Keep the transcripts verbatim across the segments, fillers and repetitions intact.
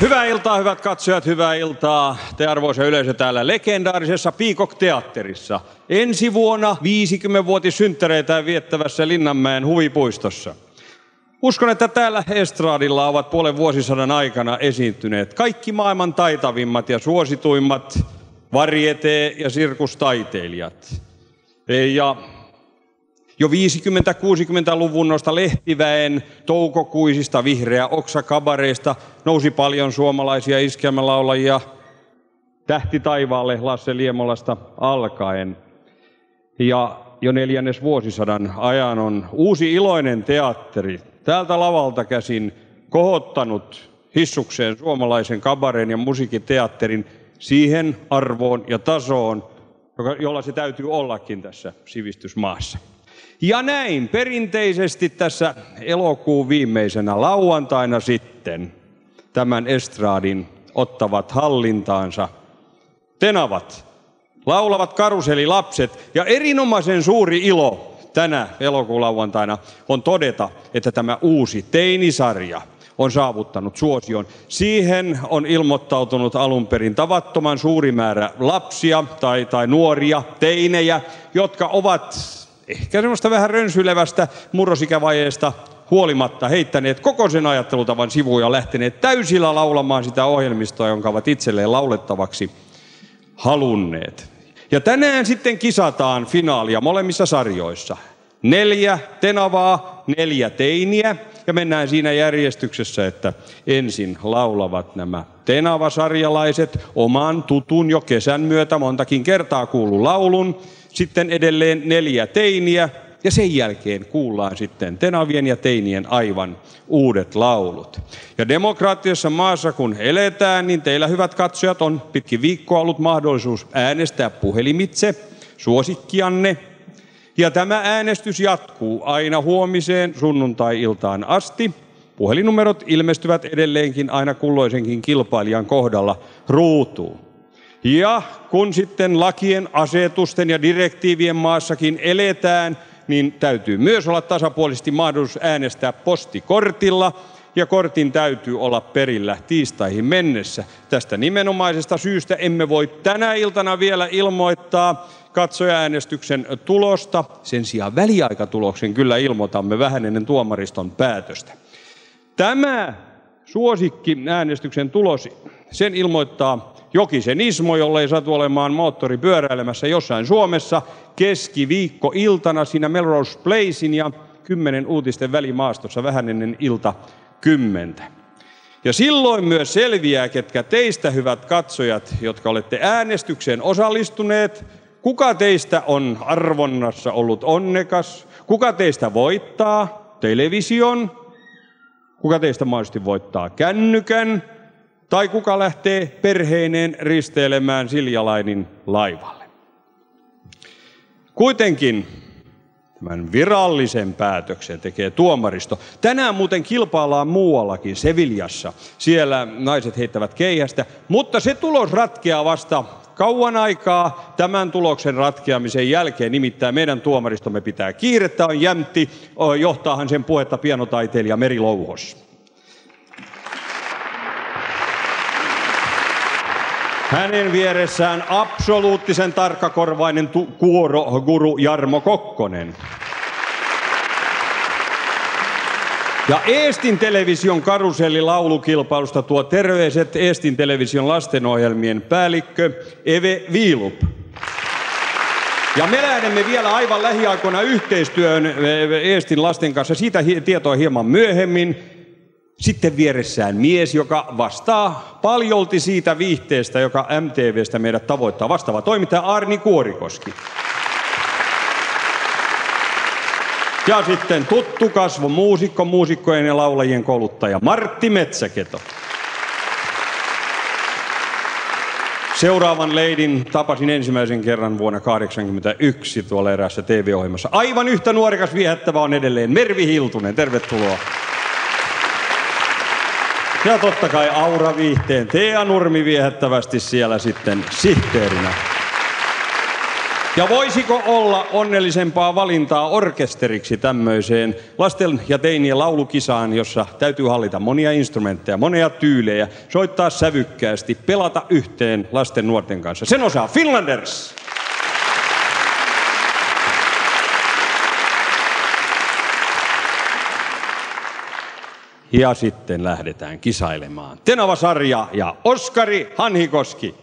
Hyvää iltaa, hyvät katsojat, hyvää iltaa. Te arvoisa yleisö täällä legendaarisessa Peacock-teatterissa. Ensi vuonna viisikymmenvuotissynttäreitä viettävässä Linnanmäen huvipuistossa. Uskon, että täällä estradilla ovat puolen vuosisadan aikana esiintyneet kaikki maailman taitavimmat ja suosituimmat variete- ja sirkustaiteilijat. Ja jo viisikymmentä-kuusikymmentäluvun noista lehtiväen toukokuisista vihreä oksakabareista nousi paljon suomalaisia iskelmälaulajia tähti taivaalle Lasse Liemolasta alkaen. Ja jo neljännes vuosisadan ajan on uusi iloinen teatteri täältä lavalta käsin kohottanut hissukseen suomalaisen kabareen ja musiikkiteatterin siihen arvoon ja tasoon, jolla se täytyy ollakin tässä sivistysmaassa. Ja näin perinteisesti tässä elokuun viimeisenä lauantaina sitten tämän estradin ottavat hallintaansa tenavat, laulavat karuselilapset, ja erinomaisen suuri ilo tänä elokuun lauantaina on todeta, että tämä uusi teinisarja on saavuttanut suosion. Siihen on ilmoittautunut alun perin tavattoman suuri määrä lapsia tai, tai nuoria teinejä, jotka ovat ehkä semmoista vähän rönsyilevästä murrosikävajeesta huolimatta heittäneet koko sen ajattelutavan sivuun ja lähteneet täysillä laulamaan sitä ohjelmistoa, jonka ovat itselleen laulettavaksi halunneet. Ja tänään sitten kisataan finaalia molemmissa sarjoissa. Neljä tenavaa, neljä teiniä, ja mennään siinä järjestyksessä, että ensin laulavat nämä tenavasarjalaiset oman tutun jo kesän myötä montakin kertaa kuulun laulun. Sitten edelleen neljä teiniä, ja sen jälkeen kuullaan sitten tenavien ja teinien aivan uudet laulut. Ja demokraattisessa maassa kun eletään, niin teillä hyvät katsojat on pitkin viikkoa ollut mahdollisuus äänestää puhelimitse suosikkianne. Ja tämä äänestys jatkuu aina huomiseen sunnuntai-iltaan asti. Puhelinnumerot ilmestyvät edelleenkin aina kulloisenkin kilpailijan kohdalla ruutuun. Ja kun sitten lakien, asetusten ja direktiivien maassakin eletään, niin täytyy myös olla tasapuolisesti mahdollisuus äänestää postikortilla, ja kortin täytyy olla perillä tiistaihin mennessä. Tästä nimenomaisesta syystä emme voi tänä iltana vielä ilmoittaa katsoja-äänestyksen tulosta. Sen sijaan väliaikatuloksen kyllä ilmoitamme vähän ennen tuomariston päätöstä. Tämä suosikki-äänestyksen tulos, sen ilmoittaa Jokisen Ismo, jolle ei satu olemaan moottori pyöräilemässä jossain Suomessa, keskiviikkoiltana siinä Melrose Placein ja kymmenen uutisten välimaastossa vähän ennen ilta kymmentä. Ja silloin myös selviää, ketkä teistä, hyvät katsojat, jotka olette äänestykseen osallistuneet, kuka teistä on arvonnassa ollut onnekas, kuka teistä voittaa television, kuka teistä mahdollisesti voittaa kännykän, tai kuka lähtee perheineen risteilemään Siljalainin laivalle. Kuitenkin tämän virallisen päätöksen tekee tuomaristo. Tänään muuten kilpaillaan muuallakin, Sevillassa. Siellä naiset heittävät keihästä, mutta se tulos ratkeaa vasta kauan aikaa tämän tuloksen ratkeamisen jälkeen. Nimittäin meidän tuomaristomme pitää kiirettä, on jämtti, johtaahan sen puhetta pianotaiteilija Meri Louhos. Hänen vieressään absoluuttisen tarkkakorvainen tu- kuoroguru Jarmo Kokkonen. Ja Eestin television karusellilaulukilpailusta tuo terveiset Eestin television lastenohjelmien päällikkö Eve Viilup. Ja me lähdemme vielä aivan lähiaikoina yhteistyön Eestin lasten kanssa. Siitä tietoa hieman myöhemmin. Sitten vieressään mies, joka vastaa paljolti siitä viihteestä, joka M T V:stä meidät tavoittaa. Vastaava toimittaja Arni Kuorikoski. Ja sitten tuttu kasvo muusikko, muusikkojen ja laulajien kouluttaja Martti Metsäketo. Seuraavan leidin tapasin ensimmäisen kerran vuonna kahdeksankymmentäyksi tuolla eräässä T V-ohjelmassa. Aivan yhtä nuorekas viehättävä on edelleen Mervi Hiltunen. Tervetuloa. Ja totta kai Aura Viihteen Tea Nurmi viehättävästi siellä sitten sihteerinä. Ja voisiko olla onnellisempaa valintaa orkesteriksi tämmöiseen lasten ja teinien laulukisaan, jossa täytyy hallita monia instrumentteja, monia tyylejä, soittaa sävykkäästi, pelata yhteen lasten nuorten kanssa. Sen osaa Finlanders! Ja sitten lähdetään kisailemaan. Tenava-sarja ja Oskari Hanhikoski.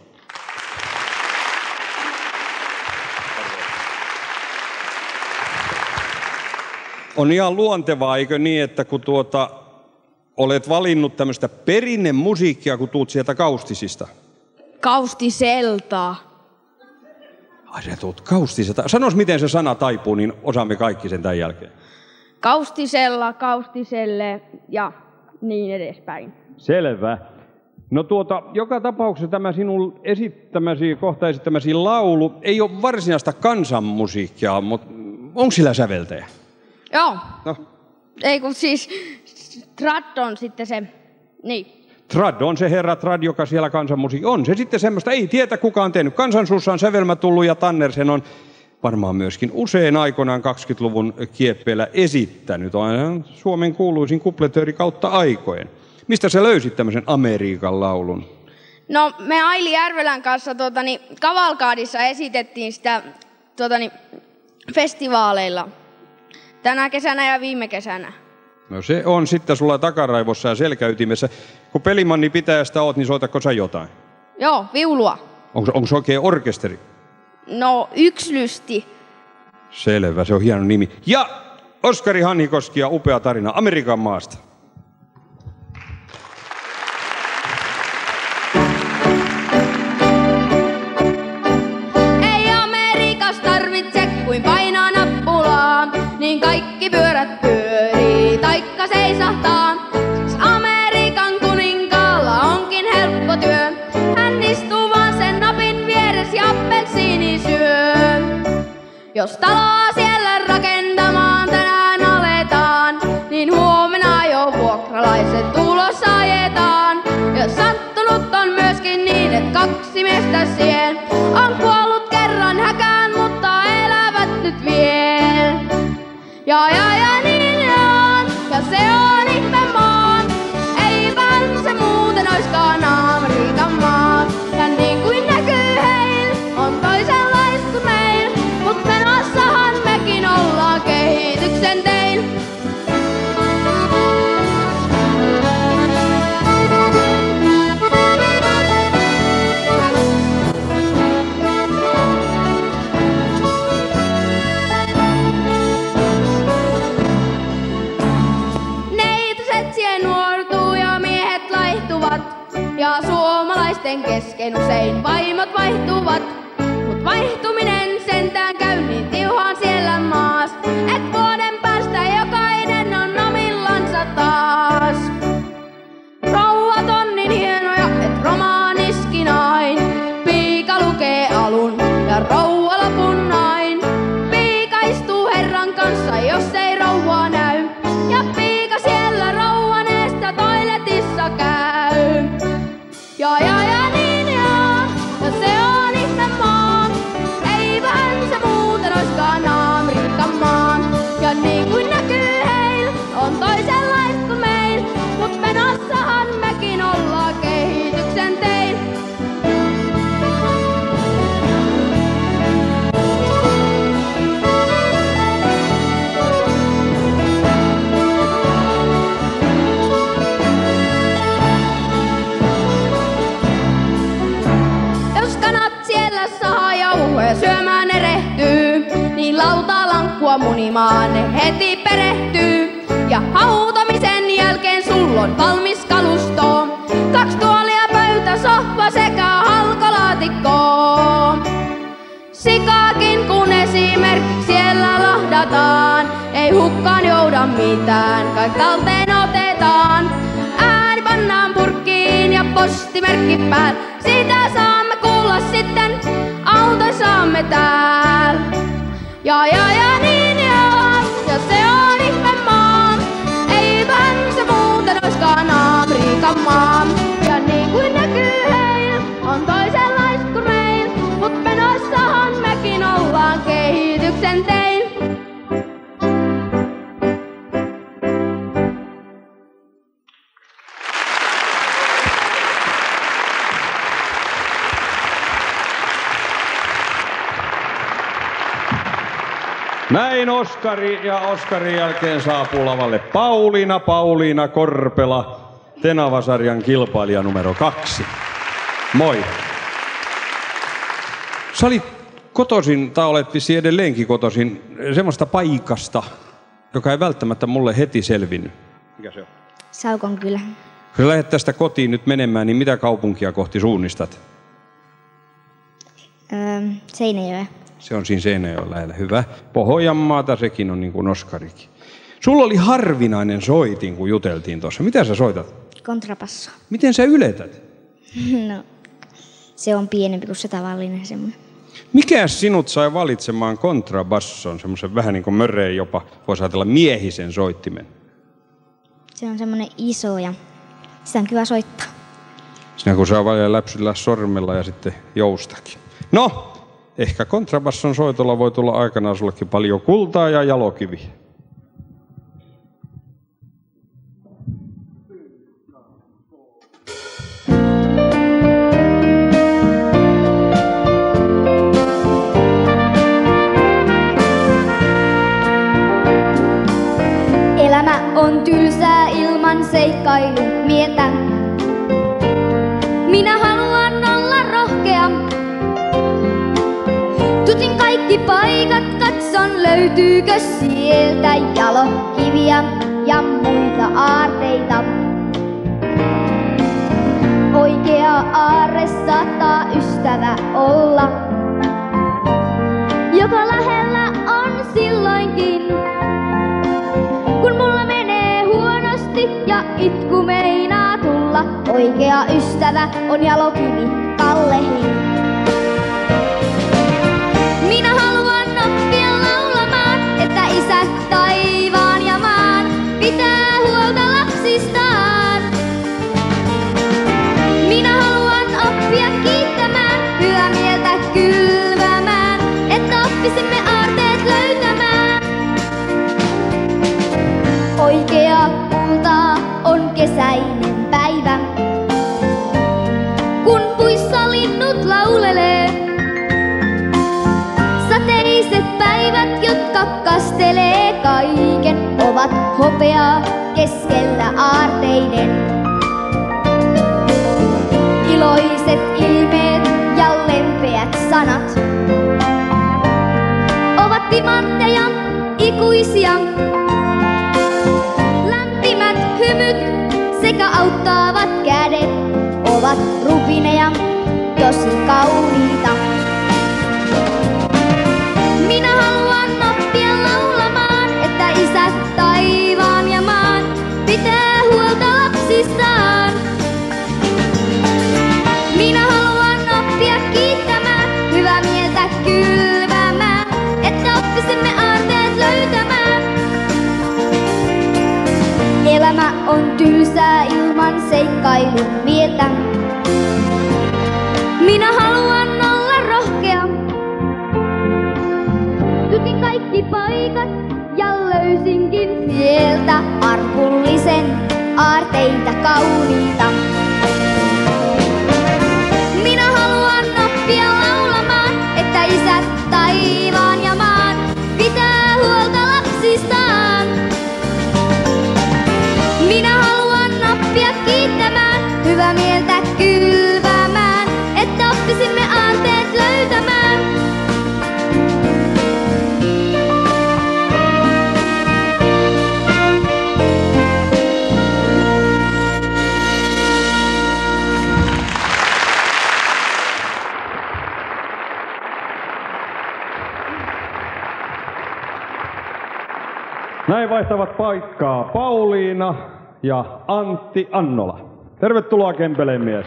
On ihan luontevaa, eikö niin, että kun tuota, olet valinnut tämmöistä perinnemusiikkia, kun tuut sieltä Kaustisista? Kaustiselta. Ai sä tuut Kaustiselta. Sanois, miten se sana taipuu, niin osaamme kaikki sen tämän jälkeen. Kaustisella, kaustiselle ja niin edespäin. Selvä. No tuota, joka tapauksessa tämä sinun esittämäsi, kohta esittämäsi laulu ei ole varsinaista kansanmusiikkia, mutta onko sillä säveltäjä? Joo. No. Ei kun siis trad on sitten se, niin. Trad on se herra Trad, joka siellä kansanmusiikki on. Se sitten semmoista, ei tietä kukaan tehnyt. Kansansuussa on sävelmä tullut ja Tanner sen on varmaan myöskin usein aikoinaan kaksikymmentäluvun kieppeillä esittänyt. On Suomen kuuluisin kupletööri kautta aikojen. Mistä sä löysit tämmöisen Amerikan laulun? No me Aili Järvelän kanssa tuotani, Kavalkaadissa esitettiin sitä tuotani, festivaaleilla. Tänä kesänä ja viime kesänä. No se on sitten sulla takaraivossa ja selkäytimessä. Kun pelimanni pitäjästä oot, niin soitatko sä jotain? Joo, viulua. Onko, onko se oikein orkesteri? No, ykslysti. Selvä, se on hieno nimi. Ja Oskari Hanhikoski ja upea tarina Amerikan maasta. Ei Amerikas tarvitse kuin painaa nappulaa, niin kaikki pyörät pyörii taikka seisahtaa. Siksi Amerikan kuninkaalla onkin helppo työ. Hän istuu vaan sen napin vieressä ja appelsiini syö. Jos taloa siellä rakentamaan tänään aletaan, niin huomenna jo vuokralaiset ulos ajetaan. Jos sattunut on myöskin niin, että kaksi miestä siihen on kuollut kerran häkään, mutta elävät nyt vielä. Ja ja ja niin on, ja se on ihme maan. Eipähän se muuten oiskaan Amerikan maa. Ja niin kuin näkyy heil, on toisenlaista kuin meil. Mut menossahan mekin ollaan kehityksen tein. Neitoset siihen nuortuu ja miehet laihtuvat. Ja suomalaisten kesken usein vaimot vaihtuvat. Mut vaihtuminen sentään käy niin tiuhaan siellä maas, et vuoden päästä jokainen on omillansa taas. Rouvat on niin hienoja, et romaaniskin ain. Piika lukee alun ja rouva lopun nain. Piika istuu herran kanssa, jos ei rouvaa näy. Ja piika siellä rouvan eestä toiletissa käy. Ja ja ja niin ja, ja se on ihme maa. Eivähän se muuten oiskaan Amerikan maa. Ja niin kuin näkyy heil, on toisenlaista kuin meil. Mut menossahan mekin ollaan kehityksen tein. Jos kanat siellä sahaa jauhoja syömään erehtyy, niin lautalankkua munimaan ne heti perehtyy. Ja hautamisen jälkeen sulla on valmis kalusto. Kaksi tuolia, pöytä, sohva sekä halkolaatikko. Sikaakin kun esimerkiksi siellä lahdataan, ei hukkaan jouda mitään, kaikki talteen otetaan. Ääni pannaan purkkiin ja postimerkki päällä, sitä saamme kuulla sitten, autoissamme täällä. Ja ja ja niin ja, ja se on ihme maa. Eipähän se muuten oiskaan Amerikan maa. Ja niin kuin näkyy heil, on toisenlaista kuin meil. Mut menossahan mekin ollaan sopimuksen tein. Näin Oskari ja Oskarin jälkeen saapuu lavalle Pauliina, Pauliina Korpela, Tenava-sarjan kilpailija numero kaksi. Moi. Sä olit kotoisin, tai olet vissiin edelleenkin kotoisin, semmoista paikasta, joka ei välttämättä mulle heti selvinnyt. Mikä se on? Saukon kylä. Kun sä lähdet tästä kotiin nyt menemään, niin mitä kaupunkia kohti suunnistat? Öö, Seinäjoe. Se on siinä Seinäjoen lähellä. Hyvä. Pohjanmaata sekin on niin kuin Oskarikin. Sulla oli harvinainen soitin, kun juteltiin tuossa. Mitä sä soitat? Kontrapasso. Miten sä yletät? No, se on pienempi kuin se tavallinen semmoinen. Mikä sinut sai valitsemaan kontrabasson, semmoisen vähän niin kuin möreen jopa, voisi ajatella miehisen soittimen? Se on semmoinen iso ja sitä on kiva soittaa. Sinä kun saa välillä läpsyllä sormella ja sitten joustakin. No, ehkä kontrabasson soitolla voi tulla aikanaan sullekin paljon kultaa ja jalokiviä. Elämä on tylsää ilman seikkailun mieltä. Minä haluan olla rohkea. Tutin kaikki paikat, katson löytyykö sieltä jalokiviä ja muita aarteita. Oikea aarre saattaa ystävä olla, joka lähellä on silloinkin, kun mulla menee huonosti ja itku meinaa tulla. Oikea ystävä on jalokivi Kallehin. Minä haluan oppia laulamaan, että isä taivaan ja maan pitää huolta lapsistaan. Minä haluan oppia kiittämään, hyvää mieltä kylvämään, että oppisimme aarteet löytämään. Oikea kultaa on kesäinen päivä, kun puissa linnut laulelee. Sateiset päivät, jotka kastelee kaiken, ovat hopeaa keskellä aarteiden. Iloiset ilmeet ja lempeät sanat ovat timantteja ikuisia. Lämpimät hymyt sekä auttavat kädet ovat rubineja tosi kauniita. Minä haluan oppia laulamaan, että isä taivaan ja maan pitää huolta lapsistaan. Minä haluan oppia kiittämään, hyvää mieltä kylvämään, että oppisimme aarteet löytämään. Elämä on tylsää ilman seikkailun mieltä. Minä haluan olla rohkea. Tutin kaikki paikat ja löysinkin sieltä arkullisen aarteita kauniita. Minä haluan oppia laulamaan, että isä taivaan ja maan pitää huolta lapsistaan. Minä haluan oppia kiittämään, hyvää mieltä kylvämään, että oppisimme aarteet löytämään. Näin vaihtavat paikkaa Pauliina ja Antti Annola. Tervetuloa Kempeleen mies.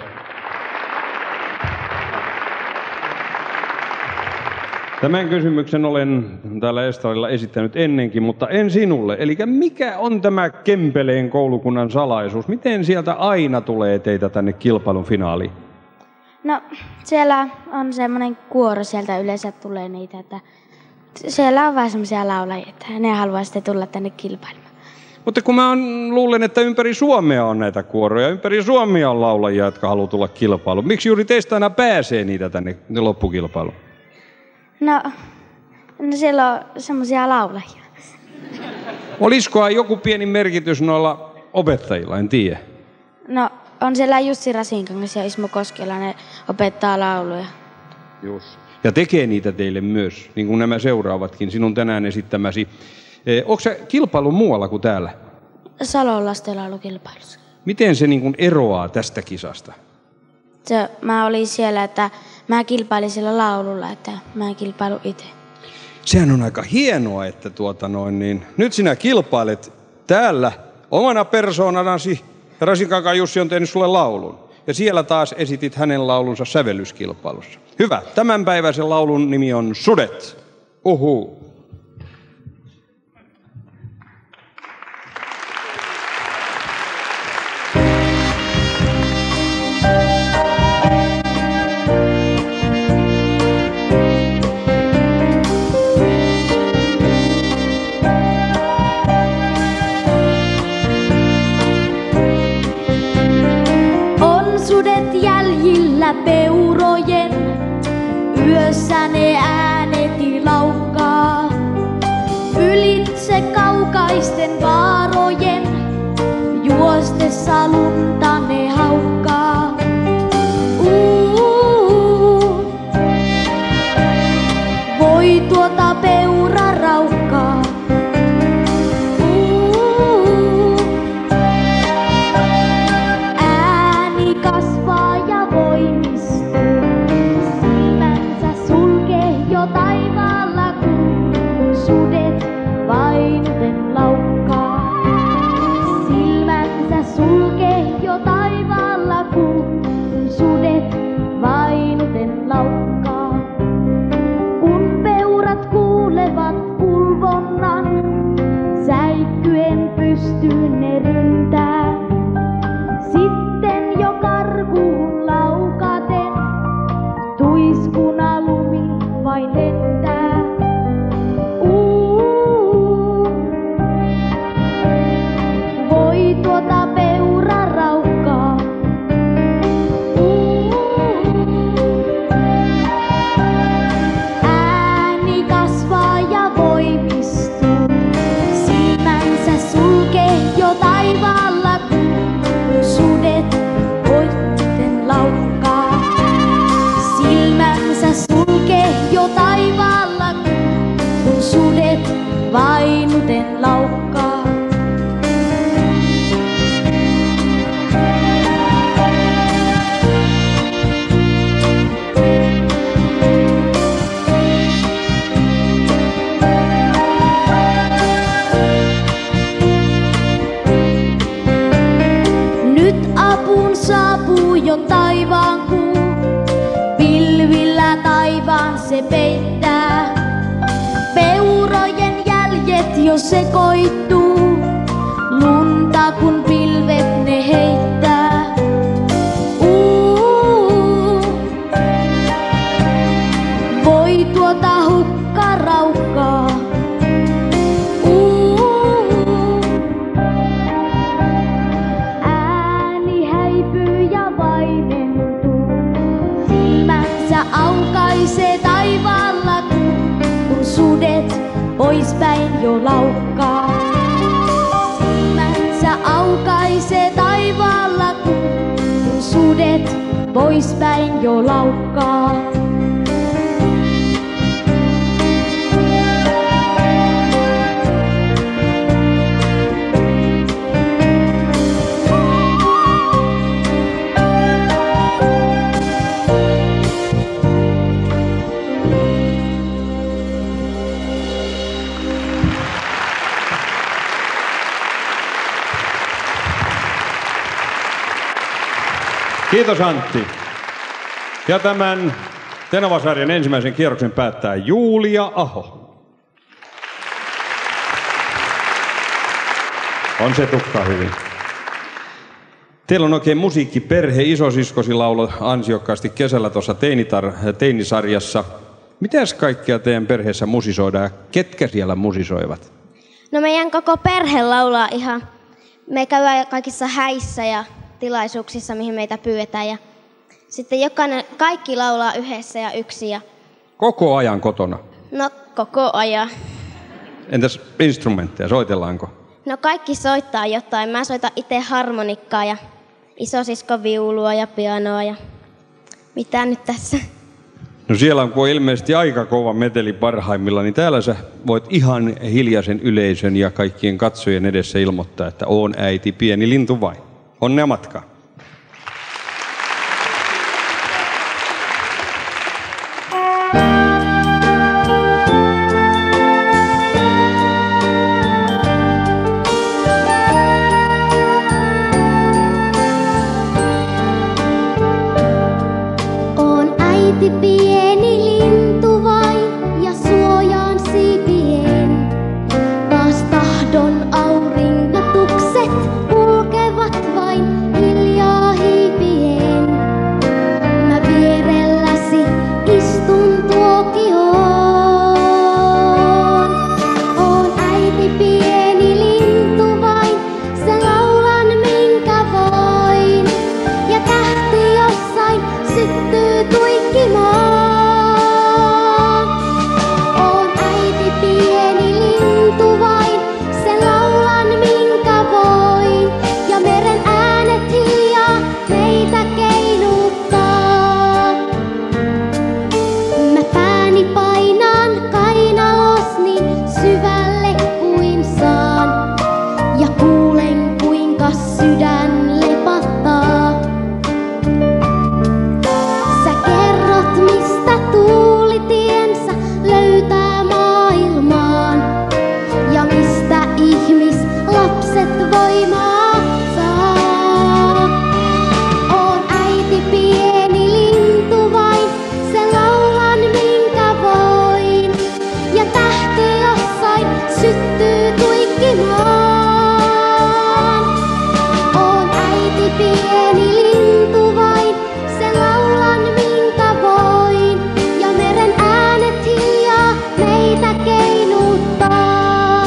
Tämän kysymyksen olen täällä estradilla esittänyt ennenkin, mutta en sinulle. Eli mikä on tämä Kempeleen koulukunnan salaisuus? Miten sieltä aina tulee teitä tänne kilpailun finaaliin? No, siellä on semmoinen kuoro, sieltä yleensä tulee niitä, että siellä on vähän semmoisia laulajia, että ne haluaa sitten tulla tänne kilpailemaan. Mutta kun mä luulen, että ympäri Suomea on näitä kuoroja, ympäri Suomea on laulajia, jotka haluaa tulla kilpailuun. Miksi juuri teistä aina pääsee niitä tänne loppukilpailuun? No, no siellä on semmoisia laulajia. Olisikohan joku pieni merkitys noilla opettajilla, en tiedä. No, on siellä Jussi Rasinkangas ja Ismo Koskela, ne opettaa lauluja. Just. Ja tekee niitä teille myös, niin kuin nämä seuraavatkin, sinun tänään esittämäsi. Eh, onko se kilpailu muualla kuin täällä? Salon lastenlaulukilpailussa. Miten se niin kuin eroaa tästä kisasta? Se, mä olin siellä, että mä kilpailin sillä laululla, että mä en kilpailu itse. Sehän on aika hienoa, että tuota noin, niin, nyt sinä kilpailet täällä omana persoonanasi. Rasinkankaan Jussi on tehnyt sulle laulun. Ja siellä taas esitit hänen laulunsa sävellyskilpailussa. Hyvä. Tämänpäiväisen laulun nimi on Sudet. Uhu. Peurojen yössä ne ääneti laukkaa. Ylitse kaukaisten vaarojen juostessa lunta ne haukkaa. Uuu, voi tuota peuraraukkaa. Uuu, ääni kasvaa ja voimistuu. Silmänsä sulkee jo taivaalla, kun sudet vainuten laukkaa. Silmänsä sulkee jo taivaalla, kun sudet vainuten laukkaa. Kun peurat kuulevat ulvonnan, säikkyen pystyyn ne ryntää. Sitten jo karkuun laukaten, tuiskuna lumi vain lentää. Uuu, voi tuota peuraraukkaa. Uuu, ääni kasvaa ja voimistuu. Silmänsä sulkee jo taivaalla, kun sudet voitten laukkaa. Silmänsä sulkee jo taivaalla, kun sudet vainuten laukkaa. Nyt apuun saapuu jo taivaan kuu, pilvillä taivaan se peittää. Peurojen jäljet jo sekoittuu, lunta kun pilvet ne heittää. Uuu, voi tuota hukkaraukkaa. Uuu, ääni häipyy ja vaimentuu. Silmänsä aukaisee taivaalla, kun sudet poispäin jo laukkaa. Silmänsä aukaisee taivaalla, kun sudet poispäin jo laukkaa. Kiitos Antti. Ja tämän Tenava-sarjan ensimmäisen kierroksen päättää Julia Aho. On se tukka hyvin. Teillä on oikein musiikkiperhe. Isosiskosi lauloi ansiokkaasti kesällä tuossa teinitar- teinisarjassa. Mitäs kaikkia teidän perheessä musisoidaan ja ketkä siellä musisoivat? No meidän koko perhe laulaa ihan. Me käydään kaikissa häissä ja tilaisuuksissa, mihin meitä pyydetään. Ja sitten jokainen, kaikki laulaa yhdessä ja yksin. Ja... Koko ajan kotona? No koko ajan. Entäs instrumentteja, soitellaanko? No kaikki soittaa jotain. Mä soitan itse harmonikkaa ja isosisko viulua ja pianoa ja mitä nyt tässä? No siellä on, kun on ilmeisesti aika kova meteli parhaimmilla, niin täällä sä voit ihan hiljaisen yleisön ja kaikkien katsojien edessä ilmoittaa, että oon äiti pieni lintu vain. Onnea matkaa. Pieni lintu vain ja suojaan siipien. Taas tahdon aurinkotukset kulkevat vain hiljaa hiipien. Mä vierelläsi istun tuokioon. Oon äiti pieni lintu vain, sä laulan minkä voin. Ja tähti jossain syttyy tuikkimaan. Oon äiti pieni lintu vain, se laulan minkä voin. Ja meren äänet hiljaa meitä keinuttaa. Mä pääni painaan kainalos niin syvälle kuin saan. Ja kuulen kuinka sydän lepattaa. Sä kerrot mistä tuulitiensä löytää maailmaan. Ja mistä ihmislapset voimaa saa. Oon äiti pieni lintu vain, se laulan minkä voin. Ja tähti jossain syttyy tuikkimaan. Oon äiti pieni lintu vain, se laulan minkä voin. Ja meren äänet hiljaa meitä keinuttaa.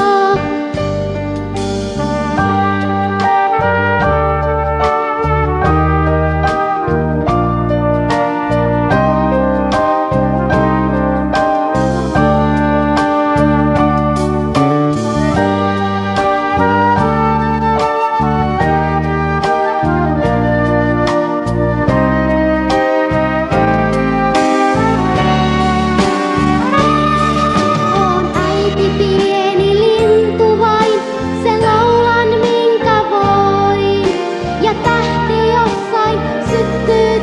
Oon äiti pieni lintu vain, se laulan minkä voin. Ja tähti jossain syttyy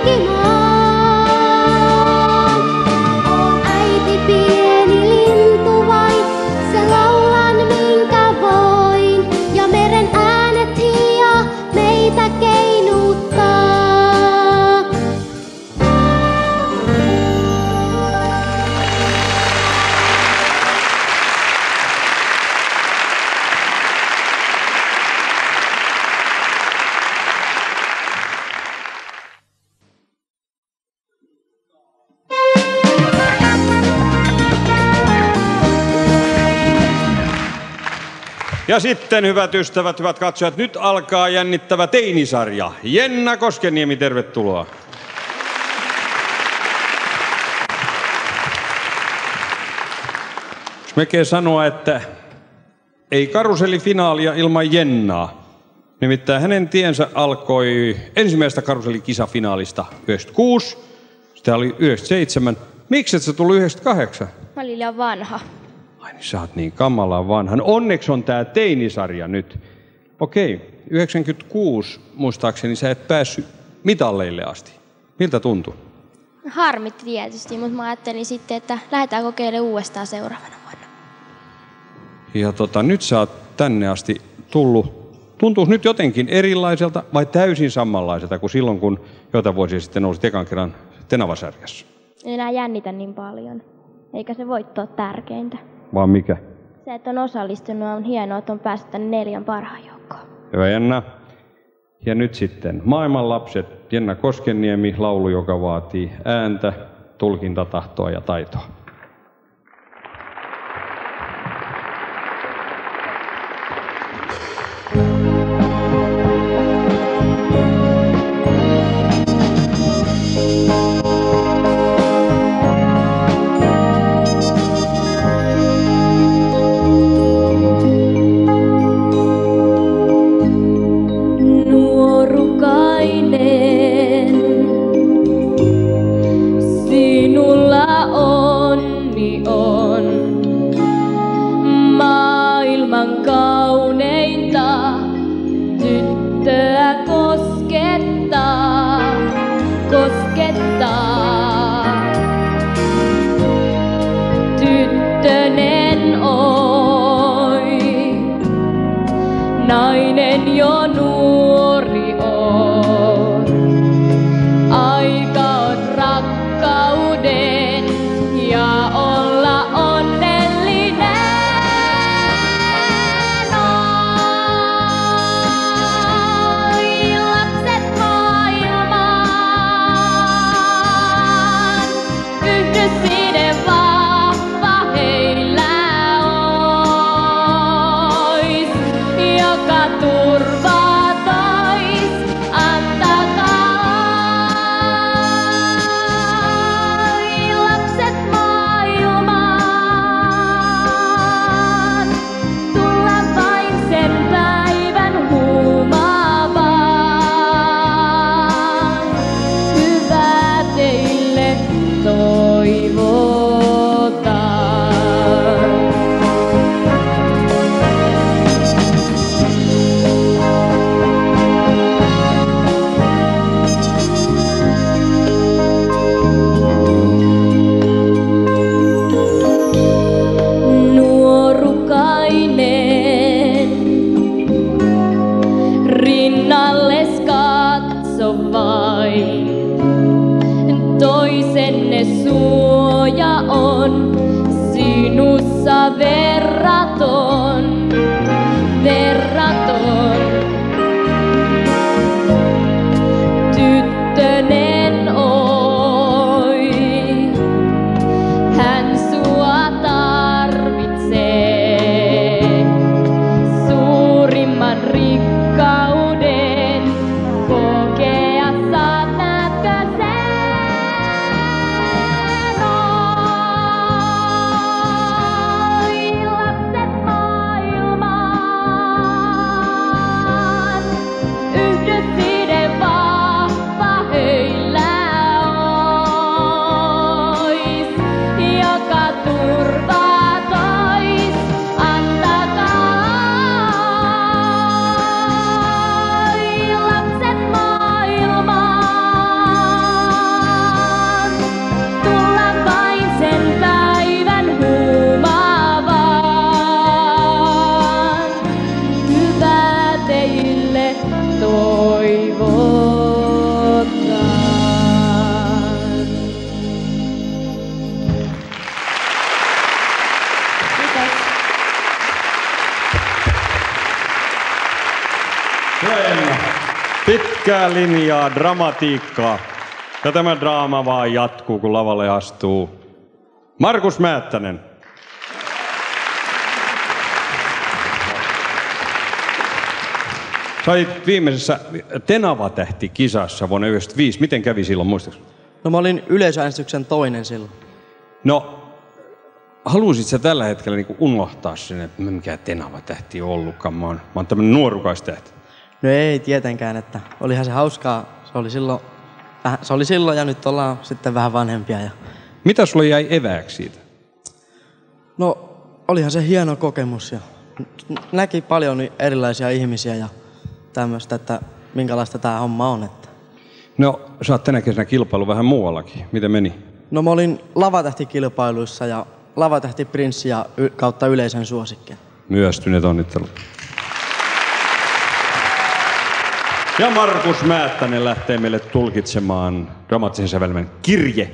tuikkimaan. Oon äiti pieni lintu vain, se laulan minkä voin. Ja meren äänet hiljaa meitä keinuttaa. Ja sitten, hyvät ystävät, hyvät katsojat, nyt alkaa jännittävä teinisarja. Jenna Koskenniemi, tervetuloa. Jos mekee sanoa, että ei karusellifinaalia ilman Jennaa. Nimittäin hänen tiensä alkoi ensimmäisestä karusellikisafinaalista yhdeksänkymmentäkuusi, sitä oli yhdeksänkymmentäseitsemän. Miksi et sä tullut yhdeksänkymmentäkahdeksan? Mä olin liian vanha. Ai niin, sä oot niin kamalan vanhan. Onneksi on tää teinisarja nyt. Okei, yhdeksänkymmentäkuusi muistaakseni sä et päässyt mitalleille asti. Miltä tuntui? Harmitti tietysti, mutta mä ajattelin sitten, että lähdetään kokeilemaan uudestaan seuraavana vuonna. Ja tota, nyt sä oot tänne asti tullut. Tuntuuko nyt jotenkin erilaiselta vai täysin samanlaiselta kuin silloin, kun jotain vuosia sitten nousit ekan kerran Tenava-sarjassa? En enää jännitä niin paljon, eikä se voitto ole tärkeintä. Vaan mikä? Se, että on osallistunut, on hienoa, että on päässyt tänne neljän parhaan joukkoon. Hyvä Jenna. Ja nyt sitten Maailman lapset, Jenna Koskenniemi, laulu, joka vaatii ääntä. tulkintatahtoa ja taitoa. Nainen jo nuori on, aika on rakkauden ja olla onnellinen. Oi lapset maailmaan, yhdysinen vahva heillä ois, joka turvaa tois, antakaa. Oi lapset maailmaan, tulla vain sen päivän huumaavaan. Hyvää teille toivotaan. Nuorukainen, rinnalles katso vain. Toisenne suoja on sinussa verraton, verraton. Tyttönen oi, hän sua tarvitsee. Suurimman rikkauden kokea saat, näetkö sen? Oi lapset maailmaan, yhdysiden vahva heillä ois, joka turvaa tois, antakaa. Oi lapset maailmaan, tulla vain sen päivän huumaavaan. Hyvää teille toivotaan. Hieno. Pitkää linjaa, dramatiikkaa. Ja tämä draama vaan jatkuu, kun lavalle astuu Markus Määttänen. Sait viimeisessä Tenava-tähti-kisassa vuonna yhdeksänkymmentäviisi. Miten kävi silloin, muistatko? No mä olin yleisöäänestyksen toinen silloin. No, haluaisit sä tällä hetkellä niin unohtaa sen, että mikä Tenava-tähti on ollutkaan? Mä oon, mä oon tämmönen nuorukaistähti. No ei tietenkään, että olihan se hauskaa. Se oli silloin, vähän, se oli silloin ja nyt ollaan sitten vähän vanhempia. Ja... Mitä sulle jäi evääksi siitä? No olihan se hieno kokemus ja näki paljon erilaisia ihmisiä ja tämmöistä, että minkälaista tää homma on. Että... No, sä oot tänä kesänä kilpailu vähän muuallakin. Miten meni? No mä olin lavatähtikilpailuissa ja lavatähtiprinssi ja y- kautta yleisön suosikki. Myöstyneet onnittelut. Ja Markus Määttänen lähtee meille tulkitsemaan dramaattisen sävelmän Kirje.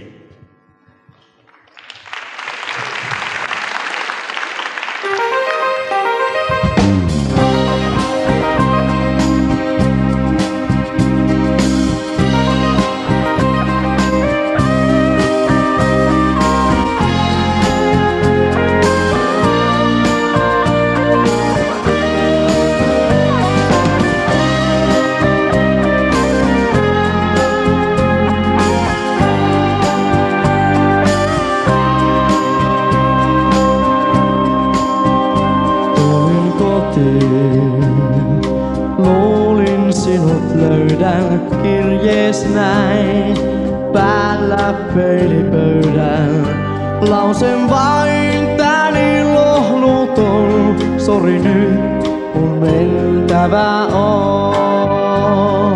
kotiin. Luulin sinut löydän kirjees näin, päällä peilipöydän. Lausen vain tääni lohduton, sori nyt kun mentävä on.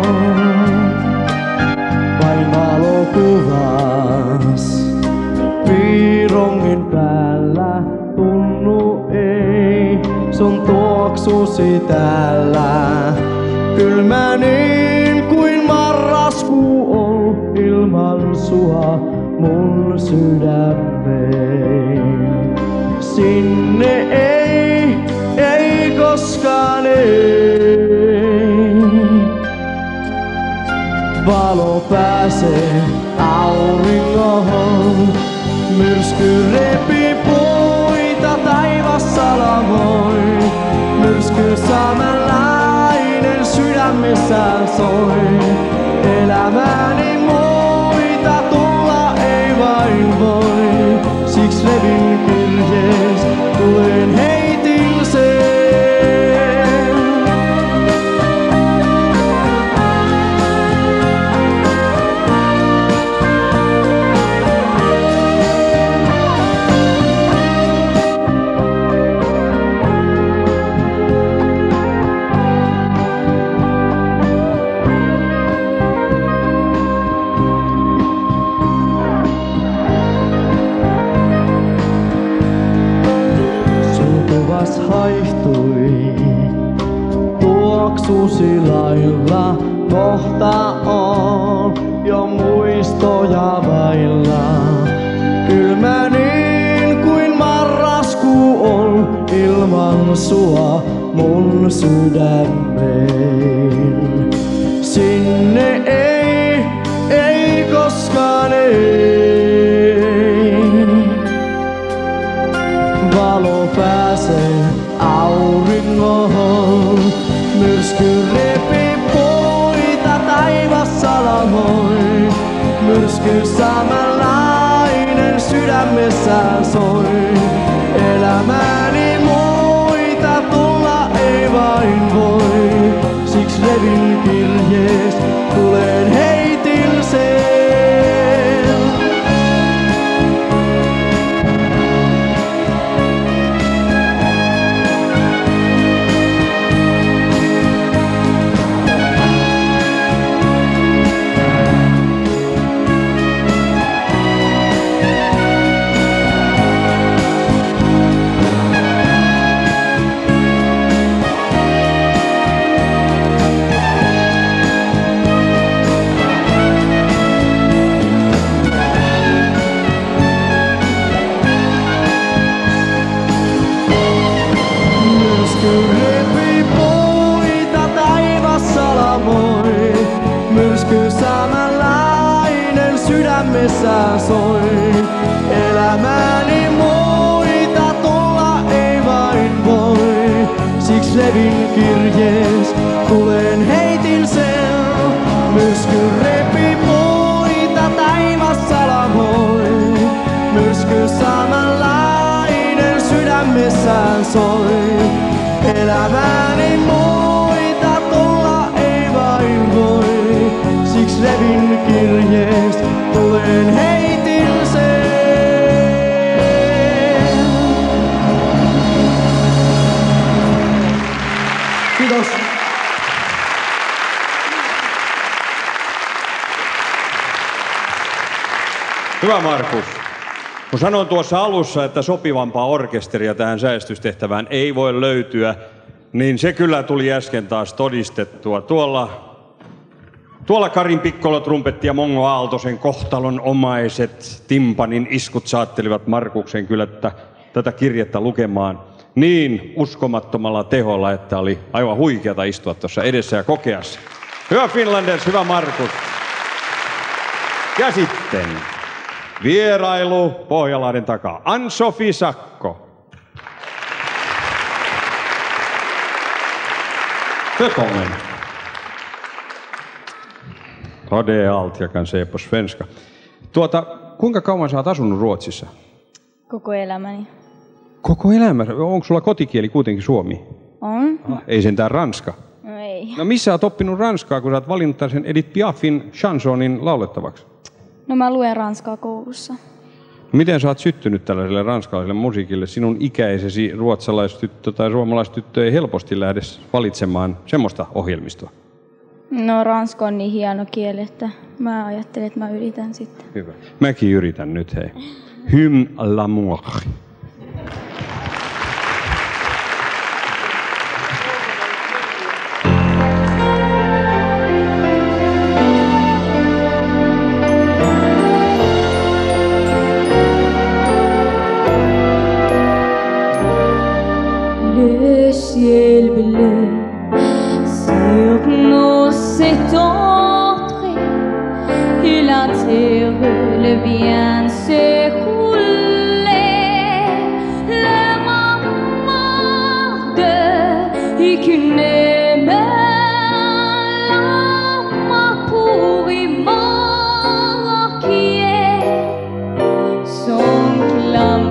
Vain valokuvas piirongin päällä, tunnu ei sun tuoksusi täällä. Kylmä niin kuin marraskuu on ilman sua mun sydämeen. Sinne ei, ei koskaan ei. Valo pääsee auringoon, myrsky repii puita taivassa lamoi. Myrsky samanlainen sydämessään soi. Elämäni muita tulla ei vain voi, siksi revin kirjees tulen heitin sen. Haihtui tuoksusi lailla, kohta on jo muistoja vailla. Kylmä niin kuin marraskuu on ilman sua mun sydämeen. Sinne ei, ei koskaan ei. Valo pääsee auringoon, myrsky repii puita taivassa lamoi. Myrsky samanlainen sydämessään soi. Elämäni muita tulla ei vain voi, siksi revin kirjees tulen heitin sen. Repii puita taivassa lamoi, myrsky samanlainen sydämessään soi. Elämäni muita tulla ei vain voi, siksi revin kirjees tulen heitin sen. Myrsky repii puita taivassa lamoi, myrsky samanlainen sydämessään soi. Elämäni muita tulla ei vain voi, siksi revin kirjees tulen heitin sen. Kiitos. Hyvä Markus. Kun sanoin tuossa alussa, että sopivampaa orkesteria tähän säestystehtävään ei voi löytyä, niin se kyllä tuli äsken taas todistettua. Tuolla, tuolla Karin Piccolo trumpetti ja Mongo Aaltosen kohtalon omaiset timpanin iskut saattelivat Markuksen kyllä että tätä kirjettä lukemaan niin uskomattomalla teholla, että oli aivan huikeata istua tuossa edessä ja kokea se. Hyvä Finlanders, hyvä Markus. Ja sitten vierailu Pohjanlahden takaa. Ann-Sofi Sakko. Välkommen. Och det är allt jag kan säga på svenska. Tuota, kuinka kauan sä oot asunut Ruotsissa? Koko elämäni. Koko elämä? Onko sulla kotikieli kuitenkin suomi? On. Ah, ei sentään ranska. No ei. No missä oot oppinut ranskaa, kun sä oot valinnut sen Edith Piafin chansonin laulettavaksi? No mä luen ranskaa koulussa. Miten sä oot syttynyt tällaiselle ranskalaiselle musiikille? Sinun ikäisesi ruotsalaistyttö tai suomalaistyttö ei helposti lähde valitsemaan semmoista ohjelmistoa. No ranska on niin hieno kieli, että mä ajattelin, että mä yritän sitten. Hyvä. Mäkin yritän nyt, hei. Hymn l'amour. Le ciel bleu sur nos étentrées et la terre le vient s'écrouler. Le moment de et qu'une aime l'âme pour y manquer son clameur.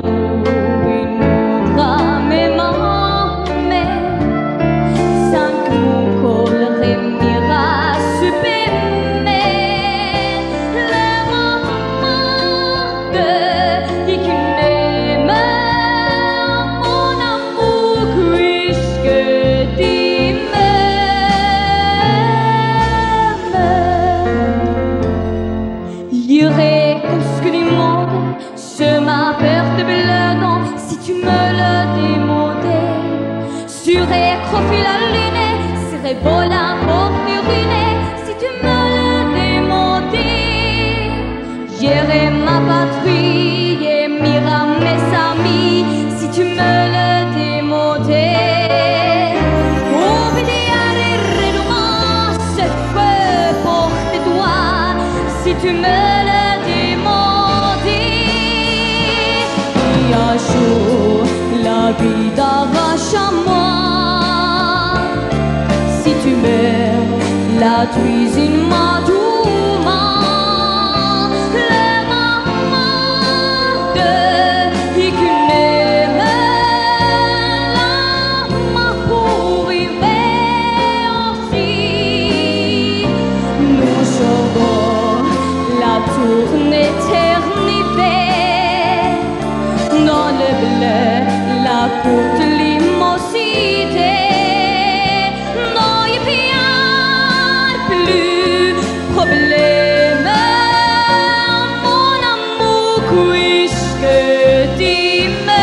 Beau la pauvre ruinée, si tu me le démodais, j'irai ma patrie et mira mes amis, si tu me le démodais. Oubliare redemain ce que porte-toi, si tu me le démodais. Et un jour, la vie t'arrache à moi. Tu meurs, la cuisine m'a douma. Le maman de et qu'une aime la m'a pour arriver aussi. Nous jouons la tourne éternité dans le bleu, la courte limosité. Problème, mon amour, puisque tu m'aimes.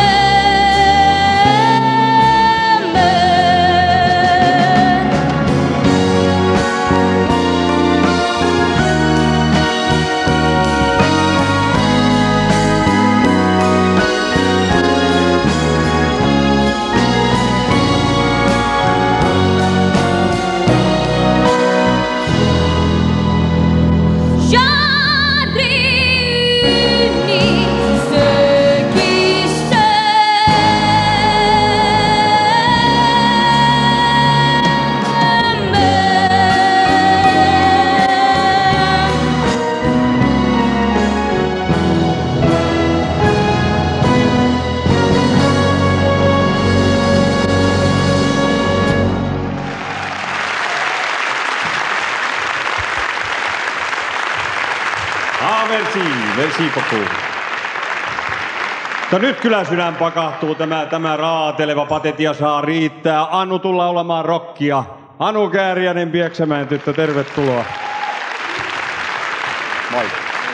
Ah, merci, merci beaucoup. No nyt kyllä sydän pakahtuu, tämä, tämä raateleva patetia saa riittää. Anu tulla olemaan rockia. Anu Kääriäinen, Pieksämäen tyttö, tervetuloa. Moi.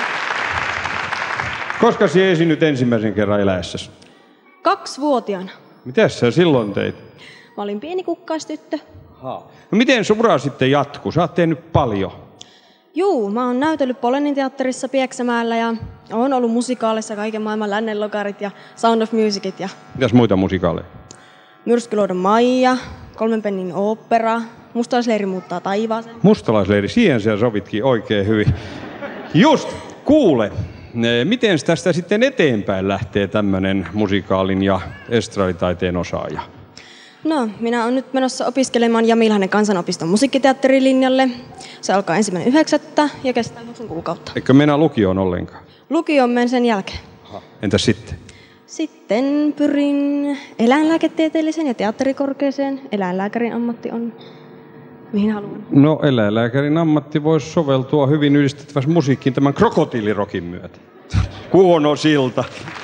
Koska sinä esiinnyt ensimmäisen kerran eläessäsi? Kaksivuotiaana. Mitäs sä silloin teit? Mä olin pieni kukkaistyttö. Ha. No miten sun ura sitten jatkuu? Sä oot tehnyt paljon. Juu, mä oon näytellyt Polenin teatterissa Pieksämäellä ja oon ollut musikaalissa kaiken maailman Lännenlokarit ja Sound of Musicit. Ja mitäs muita musikaaleja? Myrskyluodon Maija, Kolmen pennin ooppera, Mustalaisleiri muuttaa taivaaseen. Mustalaisleiri, siihen sä sovitkin oikein hyvin. Just, kuule, miten tästä sitten eteenpäin lähtee tämmönen musikaalin ja estraditaiteen osaaja? No, minä olen nyt menossa opiskelemaan Jamilhannen kansanopiston musiikkiteatterilinjalle. Se alkaa ensimmäinen yhdeksättä ja kestää kahdeksan kuukautta. Eikö mennä lukioon ollenkaan? Lukioon menen sen jälkeen. Aha. Entäs sitten? Sitten pyrin eläinlääketieteelliseen ja teatterikorkeeseen. Eläinlääkärin ammatti on, mihin haluan. No, eläinlääkärin ammatti voisi soveltua hyvin yhdistettävässä musiikkiin tämän krokotiilirokin myötä. Huono silta.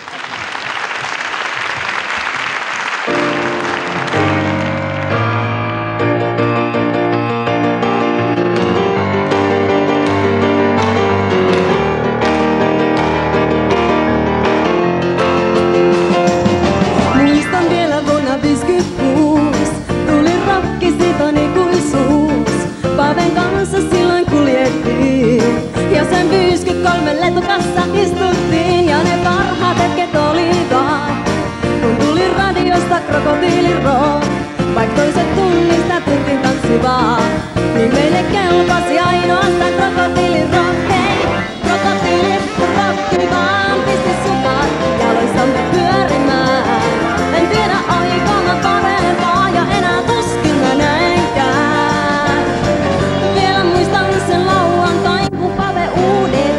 Istuttiin ja ne parhaat hetket olivat, kun tuli radiosta krokotiiliro. Vaik toiset tunnista tuntiin tanssivaa, niin meille kelpasi ainoastaan krokotiiliro. Hei, krokotiili, rokki vaan pisti sukat jaloissamme pyörimään. En tiedä aikana parempaa ja enää tuskin mä näinkään. Vielä muistan sen lauantain, kun Pave uudet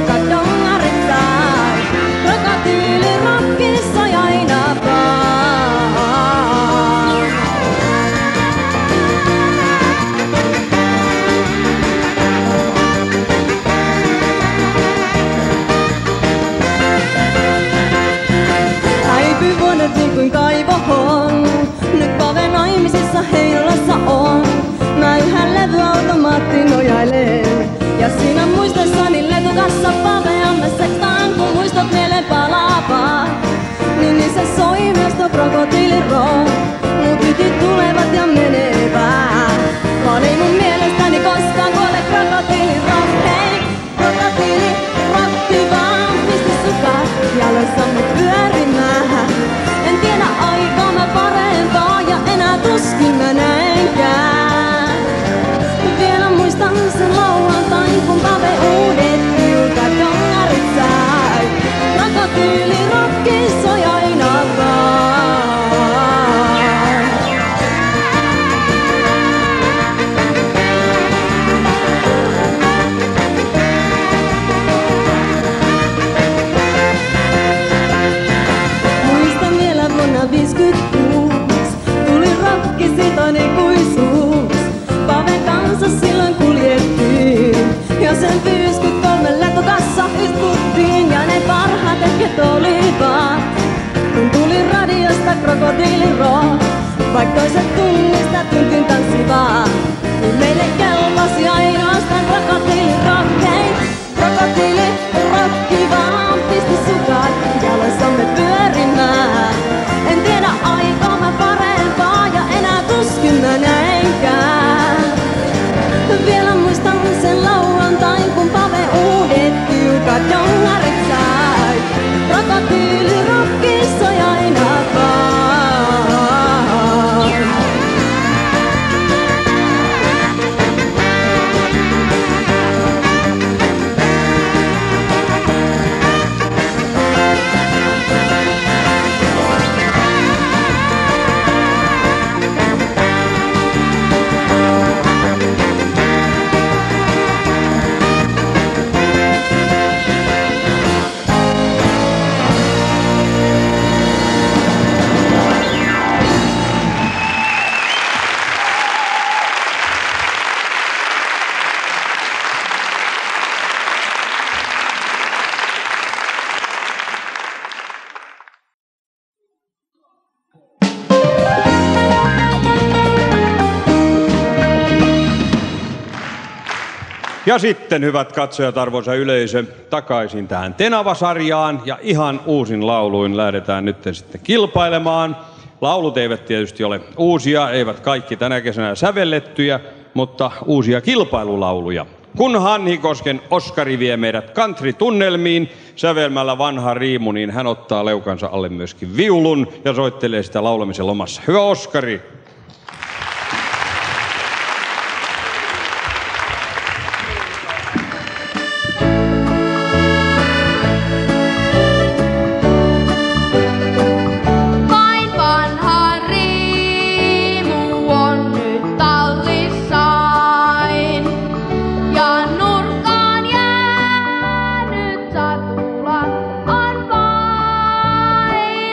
nyt Pave naimisissa Heinolassa on. Mä yhä levyautomaattiin nojailen. Ja siinä muistessani letukassa Pavea mä sekstaan, kun muistot mieleen palaavat. Niin niin se soi myös tuo krokotiiliro. Mut tytit tulevat ja menevät. Vaan ei mun mielestäni koskaan kuole krokotiiliro. Hei, krokotiili, rokki vaan pisti sukat jaloissamme pyörimään. En tiedä aikaa mä parempaa ja enää tuskin mä näinkään. Vielä muistan sen lauantain, kun Pave uudet tiukat dongarit sai. Krokotiili rokki soi aina vaan. viisikymmentäkuusi tuli rokki sitoni kuisuus. Paven kanssa silloin kuljettiin ja sen viisikymmentäkolme lentokassa istuttiin. Ja ne parhaat hetket olivat, kun tuli radiosta krokotiiliro. Vaik toiset tunnista tuntiin tanssivaa, niin meille kelpasi ainoastaan krokotiiliro. Hei, krokotiili, rokki vaan pisti sukat jaloissamme pyörimään. En tiedä aikaa mä parempaa ja enää tuskin mä näinkään. Vielä muistan sen lauantain, kun Pave uudet tiukat dongarit sai. Krokotiili rokki soi aina vaan. Ja sitten, hyvät katsojat, arvoisa yleisö, takaisin tähän Tenava-sarjaan. Ja ihan uusin lauluin lähdetään nyt sitten kilpailemaan. Laulut eivät tietysti ole uusia, eivät kaikki tänä kesänä sävellettyjä, mutta uusia kilpailulauluja. Kun Hanhikosken Oskari vie meidät country-tunnelmiin sävelmällä vanha riimu, niin hän ottaa leukansa alle myöskin viulun ja soittelee sitä laulamisen lomassa. Hyvä Oskari! Satula on vain.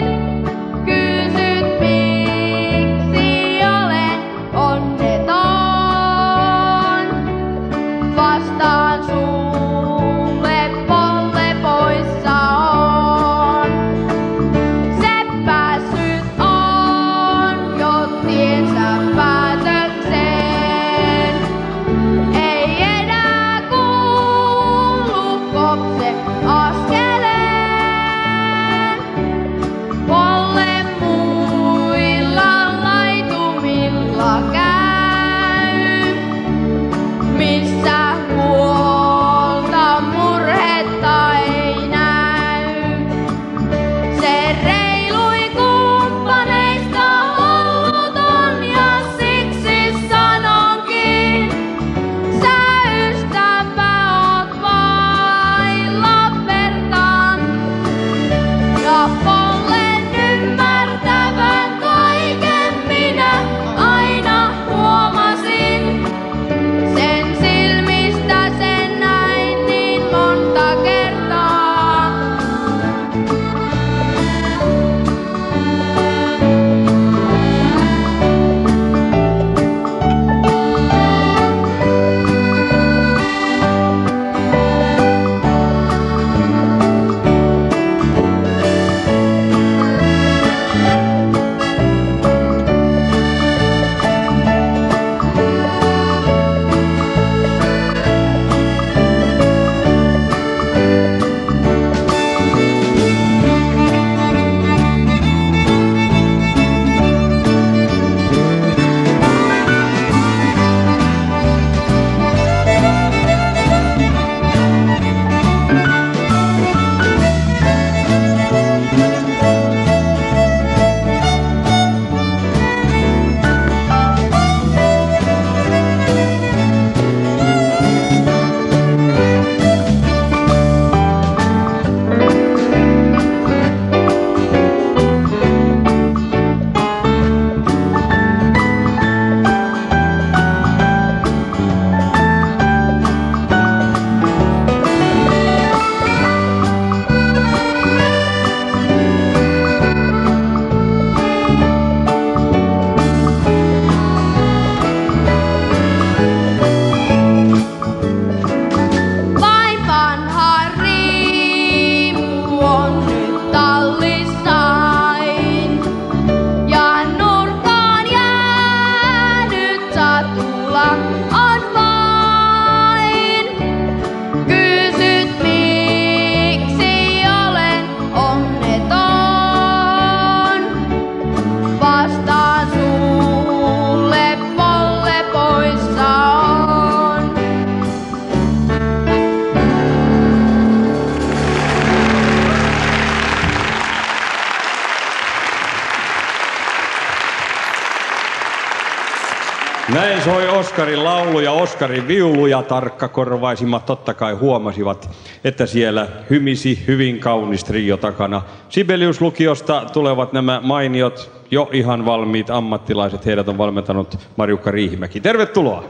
Näin soi Oskarin laulu ja Oskarin viulu ja tarkkakorvaisimmat totta kai huomasivat, että siellä hymisi hyvin kaunis trio takana. Sibeliuslukiosta tulevat nämä mainiot, jo ihan valmiit ammattilaiset. Heidät on valmentanut Marjukka Riihimäki. Tervetuloa!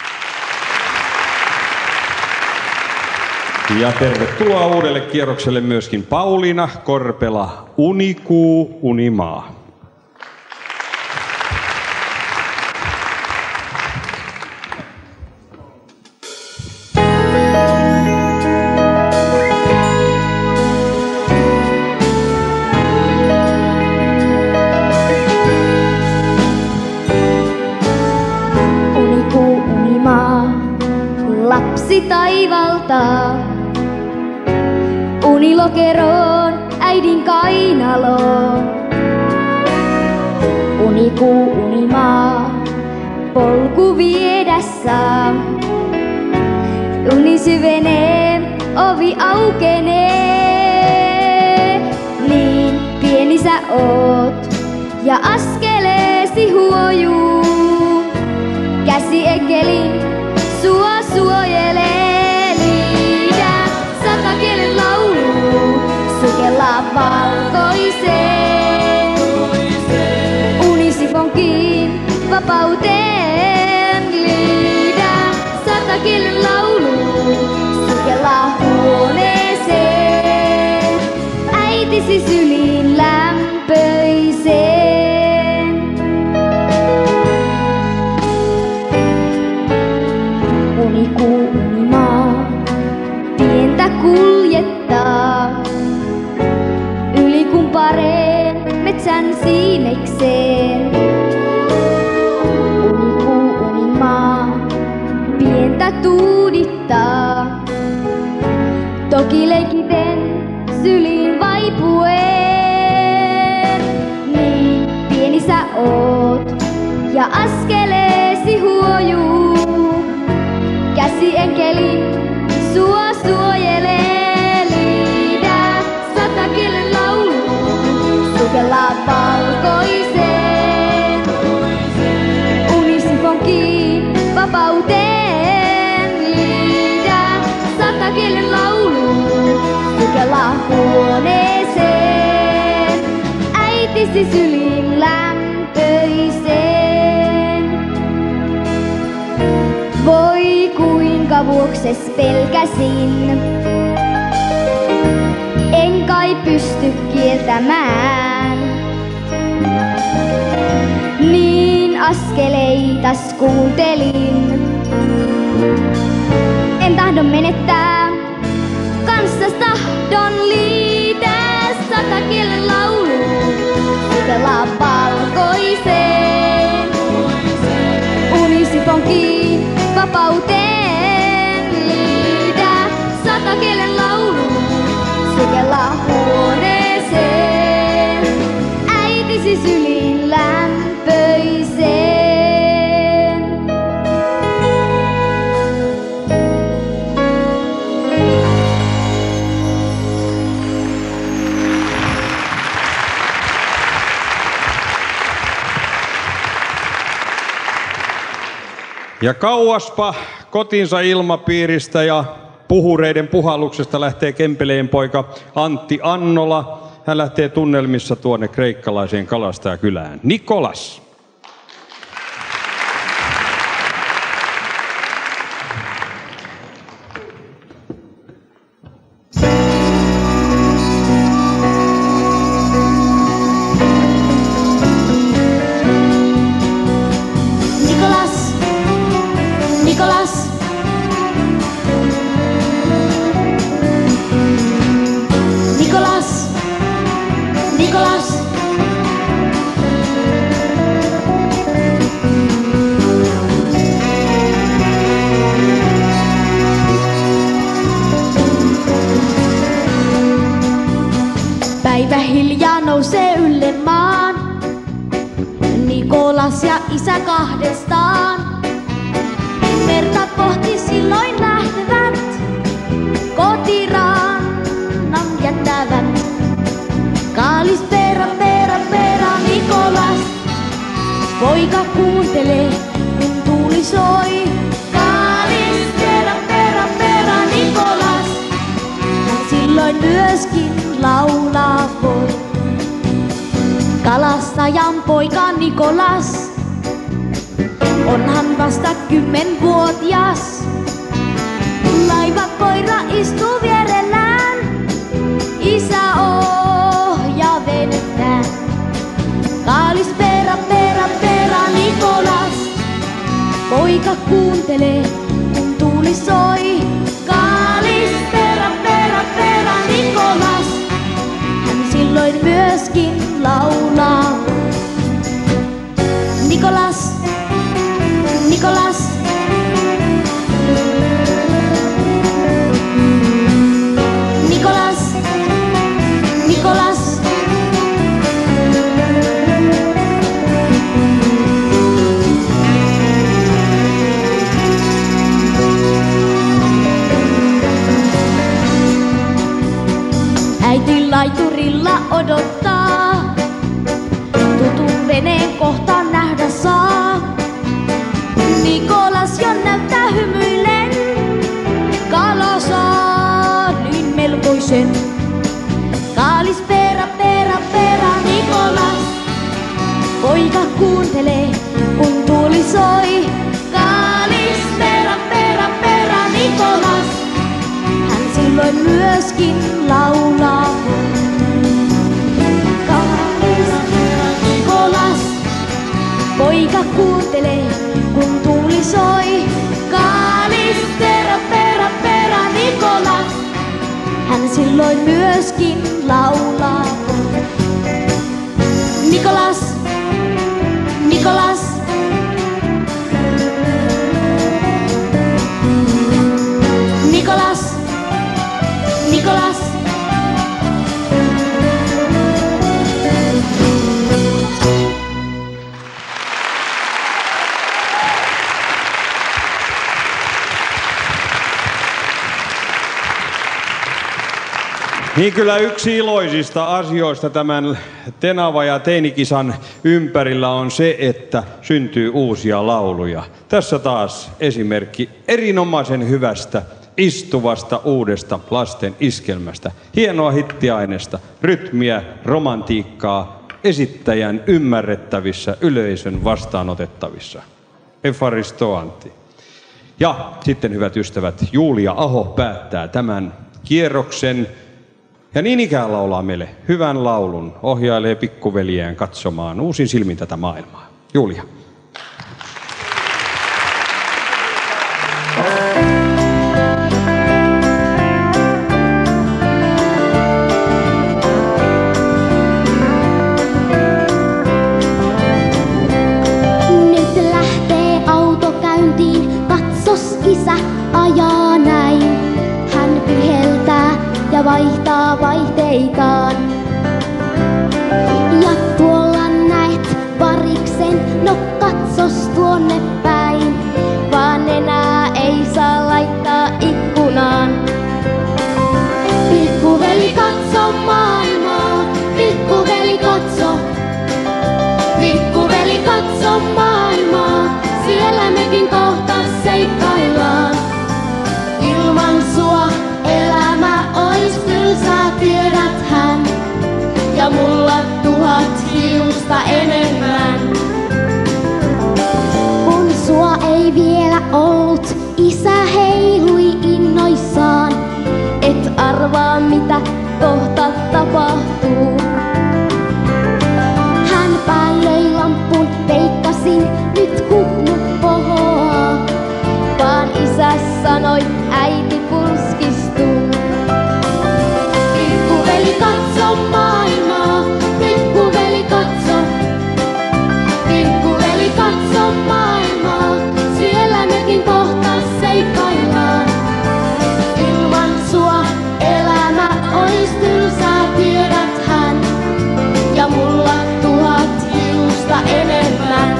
Ja tervetuloa uudelle kierrokselle myöskin Pauliina Korpela, Unikuu, Unimaa. Unikuu, Unimaa, lapsi taivalta. Unilokeroon, äidin kainaloon. Unikuu, Unimaa, polku viedessä. Uni syvenee, ovi aukenee. Niin pieni sä oot ja askeleesi huojuu. Käsi enkelin sua suojelee. Satakielen laulu sukellaa valkoiseen. Unisifonkin vapauteen liidä. Satakielen laulu sukellaa huoneeseen. Äitisi syliin lämpöiseen. Unikuu, Unimaa, pientä kuljettaa yli kumpareen metsän siimekseen. Unikuu, Unimaa, pientä tuudittaa, toki leikiten syliin vaipuen. Niin pieni sä oot ja askeleesi huojuu. Käsi enkelin sua suojelee liidä. Satakielen laulu sukellaa valkoiseen. Unisifonkin vapauteen liidä. Satakielen laulu sukellaa huoneeseen. Äitisi syliin lämpöiseen. Voi kuinka vuokses pelkäsin, en kai pysty kieltämään. Niin askeleitas kuuntelin, en tahdo menettää, kanssas tahdon liitää. Satakielen laulu sukellaa valkoiseen. Unisifonkin vapauteen liidä. Satakielen laulu sukellaa huoneeseen. Äitisi syliin lämpöiseen. Ja kauaspa kotinsa ilmapiiristä ja puhureiden puhalluksesta lähtee Kempeleen poika Antti Annola. Hän lähtee tunnelmissa tuonne kreikkalaiseen kalastajakylään. Nikolas. Päivä hiljaa nousee ylle maan, Nikolas ja isä kahdestaan. Merta kohti silloin lähtevät, kotirannan jättävät. Kaalis pera, pera, pera, Nikolas, poika kuuntelee, kun tuuli soi. Kaalis, perä, perä, perä, Nikolas. Hän silloin myöskin laulaa voi. Kalastajan poika Nikolas, onhan vasta kymmenvuotias. Laivakoira istuu vierellään, isä ohjaa venettä. Kaalis, perä, perä, perä, Nikolas. Poika kuuntelee, kun tuuli soi. Kaalis, perä, perä, perä, Nikolas. Hän silloin myöskin laulaa. Nikolas, Nikolas. Nikolas, Nikolas. Äiti laiturilla odottaa, tutun veneen kohta nähdä saa. Nikolas jo näyttää hymyillen, kala saa niin melkoisen. Kaalis, perä, perä, perä, Nikolas. Poika kuuntelee, kun tuuli soi. Kaalis, perä, perä, perä, Nikolas. Hän silloin myöskin laulaa. Kaalis, perä, Nikolas. Poika kuuntelee, kun tuuli soi. Kaalis, perä, perä, perä, Nikolas. Hän silloin myöskin laulaa. Nikolas, Nikolas. Nikolas, Nikolas. Niin kyllä yksi iloisista asioista tämän Tenava- ja Teinikisan ympärillä on se, että syntyy uusia lauluja. Tässä taas esimerkki erinomaisen hyvästä, istuvasta uudesta lasten iskelmästä. Hienoa hittiaineesta, rytmiä, romantiikkaa, esittäjän ymmärrettävissä, yleisön vastaanotettavissa. Efaristo Antti. Ja sitten hyvät ystävät, Julia Aho päättää tämän kierroksen. Ja niin ikään laulaa meille hyvän laulun, ohjailee pikkuveljeään katsomaan uusin silmin tätä maailmaa. Julia. Nyt lähtee auto käyntiin, katsos isä ajaa näin. Hän viheltää ja vaihtaa vaihteitaan. Ja tuolla näet variksen, no katsos tuonne päin. Vaan enää ei saa laittaa ikkunaan. Pikkuveli katso maailmaa, pikkuveli katso. Pikkuveli katso maailmaa, siellä mekin kohta seikkaillaan. Ilman sua elämä ois tylsää, tiedäthän. Ja mulla tuhat hiusta enemmän. Kun sua ei vielä ollut, isä heilui innoissaan. Et arvaa mitä kohta tapahtuu. Hän päällöi lampun, veikkasin nyt kuhmu pohoaa. Vaan isä sanoi, äiti pulskistuu. Pikkuveli katso maailmaa, pikkuveli katso. Pikkuveli katso maailmaa, siellä mekin kohta seikkaillaan. Ilman sua elämä ois tylsää, tiedäthän. Ja mulla tuhat hiusta enemmän.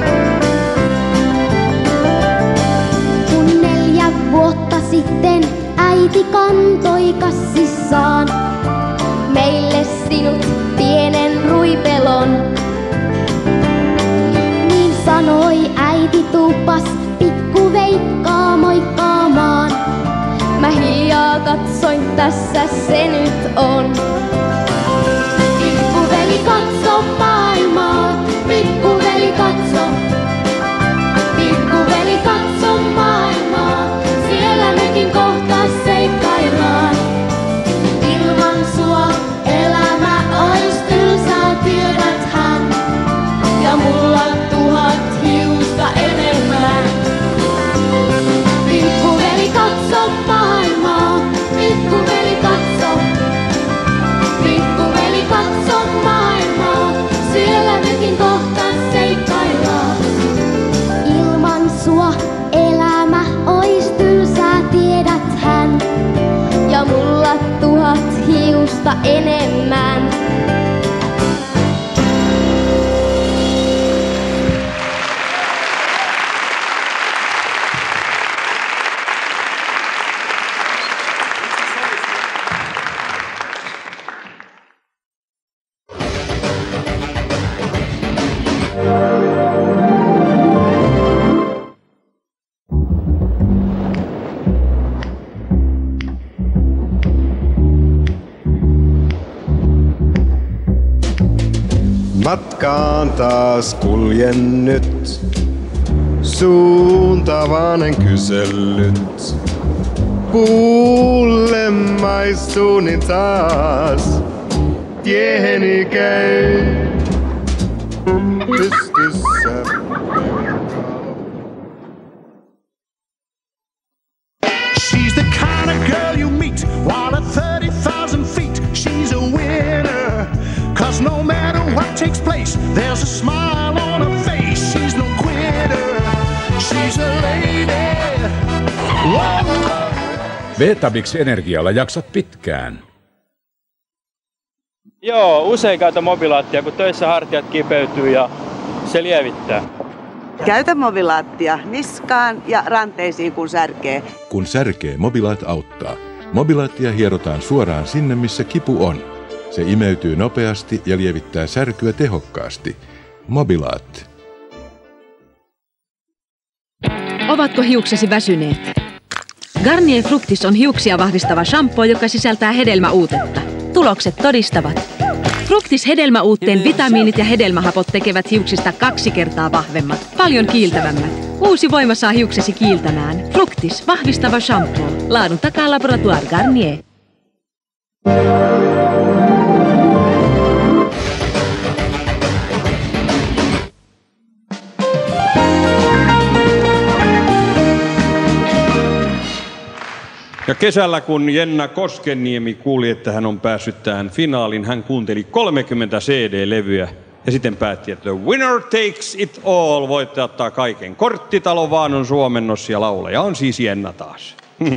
Sitten äiti kantoi kassissaan meille sinut pienen ruipelon. Niin sanoi äiti tuupas pikku Veikkaa moikkaamaan. Mä hiljaa katsoin, tässä se nyt on. Pikkuveli katso maailmaa, pikkuveli katso. Pikkuveli katso maailmaa, siellä mekin kohta seikkaillaan. Ilman sua elämä ois tylsää, tiedäthän. Ja mulla tuhat hiusta enemmän. Pikkuveli katso maailmaa, pikkuveli katso. Pikkuveli katso maailmaa, siellä mekin kohta seikkaillaan. Ilman sua elämä ois tylsää, tiedäthän. Ja mulla tuhat hiusta enemmän. Matkaan taas kuljen nyt, suunta vaan en kysellyt. Puulle maistuu niin taas, tieheni käy pystyssä. She's the kind of girl you meet while at thirty thousand feet. She's a winner, cause no matter what takes place, there's a smile on her face. She's no quitter, she's a lady. Whoa. Vetabix Energialla jaksat pitkään. Joo, usein käytän mobilaattia, kun töissä hartiat kipeytyy ja se lievittää. Käytä mobilaattia niskaan ja ranteisiin, kun särkee. Kun särkee, Mobilaat auttaa. Mobilaattia hierotaan suoraan sinne, missä kipu on. Se imeytyy nopeasti ja lievittää särkyä tehokkaasti. Mobilaat. Ovatko hiuksesi väsyneet? Garnier Fructis on hiuksia vahvistava shampoo, joka sisältää hedelmäuutetta. Tulokset todistavat. Fructis hedelmäuutteen vitamiinit ja hedelmähapot tekevät hiuksista kaksi kertaa vahvemmat, paljon kiiltävämmät. Uusi voima saa hiuksesi kiiltämään. Fructis, vahvistava shampoo. Laadun takaa Laboratoire Garnier. Ja kesällä, kun Jenna Koskenniemi kuuli, että hän on päässyt tähän finaaliin, hän kuunteli kolmekymmentä C D-levyä ja sitten päätti, että winner takes it all, voitte ottaa kaiken. Korttitalo vaan on suomennos ja laulaja on siis Jenna taas.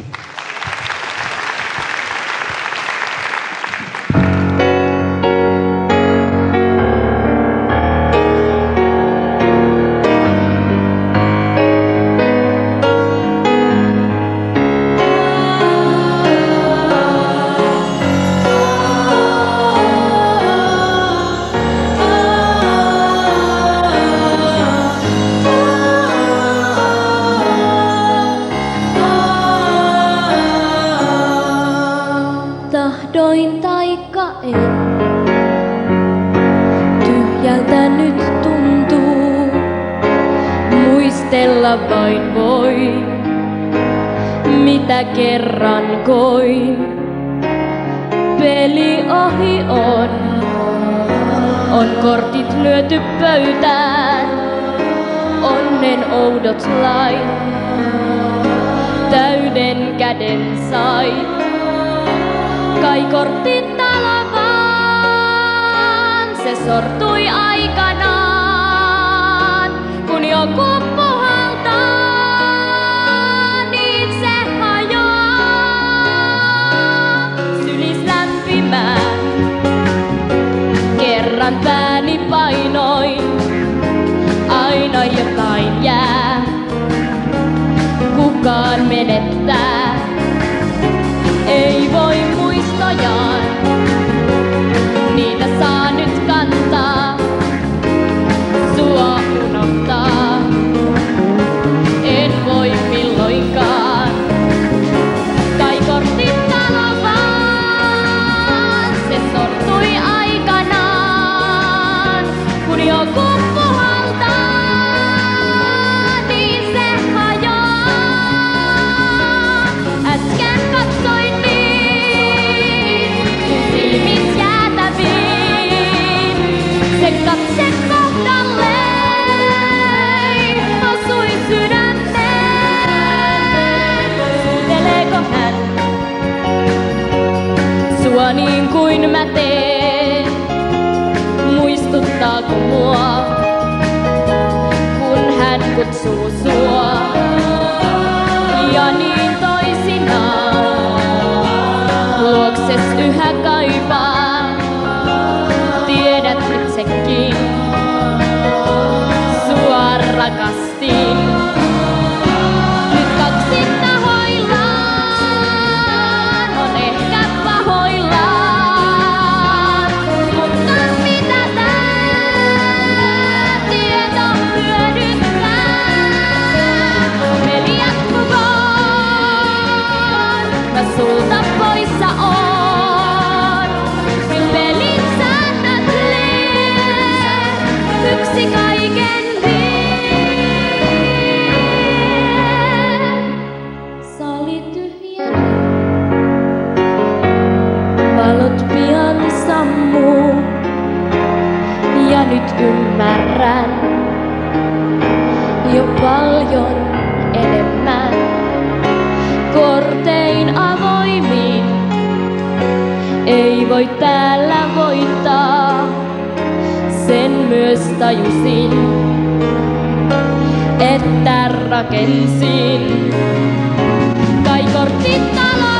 Tahdoin taikka en, tyhjältä nyt tuntuu, muistella vain voi, mitä kerran koin. Peli ohi on, on kortit lyöty pöytään, onnen oudot lait, täyden käden sait. Kai kortin talo vaan, se sortui aikanaan, kun joku puhaltaa, niin se hajoaa. Sylis lämpimään, kerran pääni painoin, aina jotain jää, kukaan menettää. Ja niin kuin mä teen, muistuttaako mua, kun hän kutsuu sua. Ja niin toisinaan, luokses yhä kaipaa, tiedät itsekin, sua rakastin. Nyt kaksin tahoillaan, on ehkä pahoillaan, mutta mitä tää tieto hyödyttää? Peli jatkukoon, mä sulta poissa oon. Pelin säännöt lee, yksi kaiken vie. Sali tyhjeni, valot pian sammuu. Ja nyt ymmärrän jo paljon enemmän. Kortein avoimin ei voi täällä voittaa. Sen myös tajusin, että rakensin. Kai kortit talo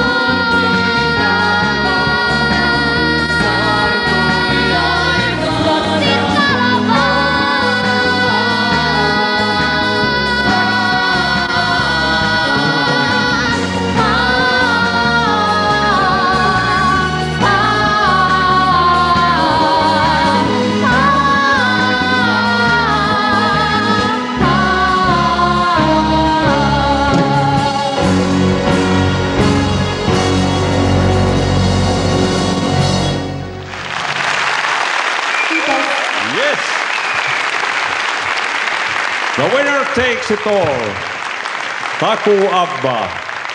The winner takes it all. Taku Abba.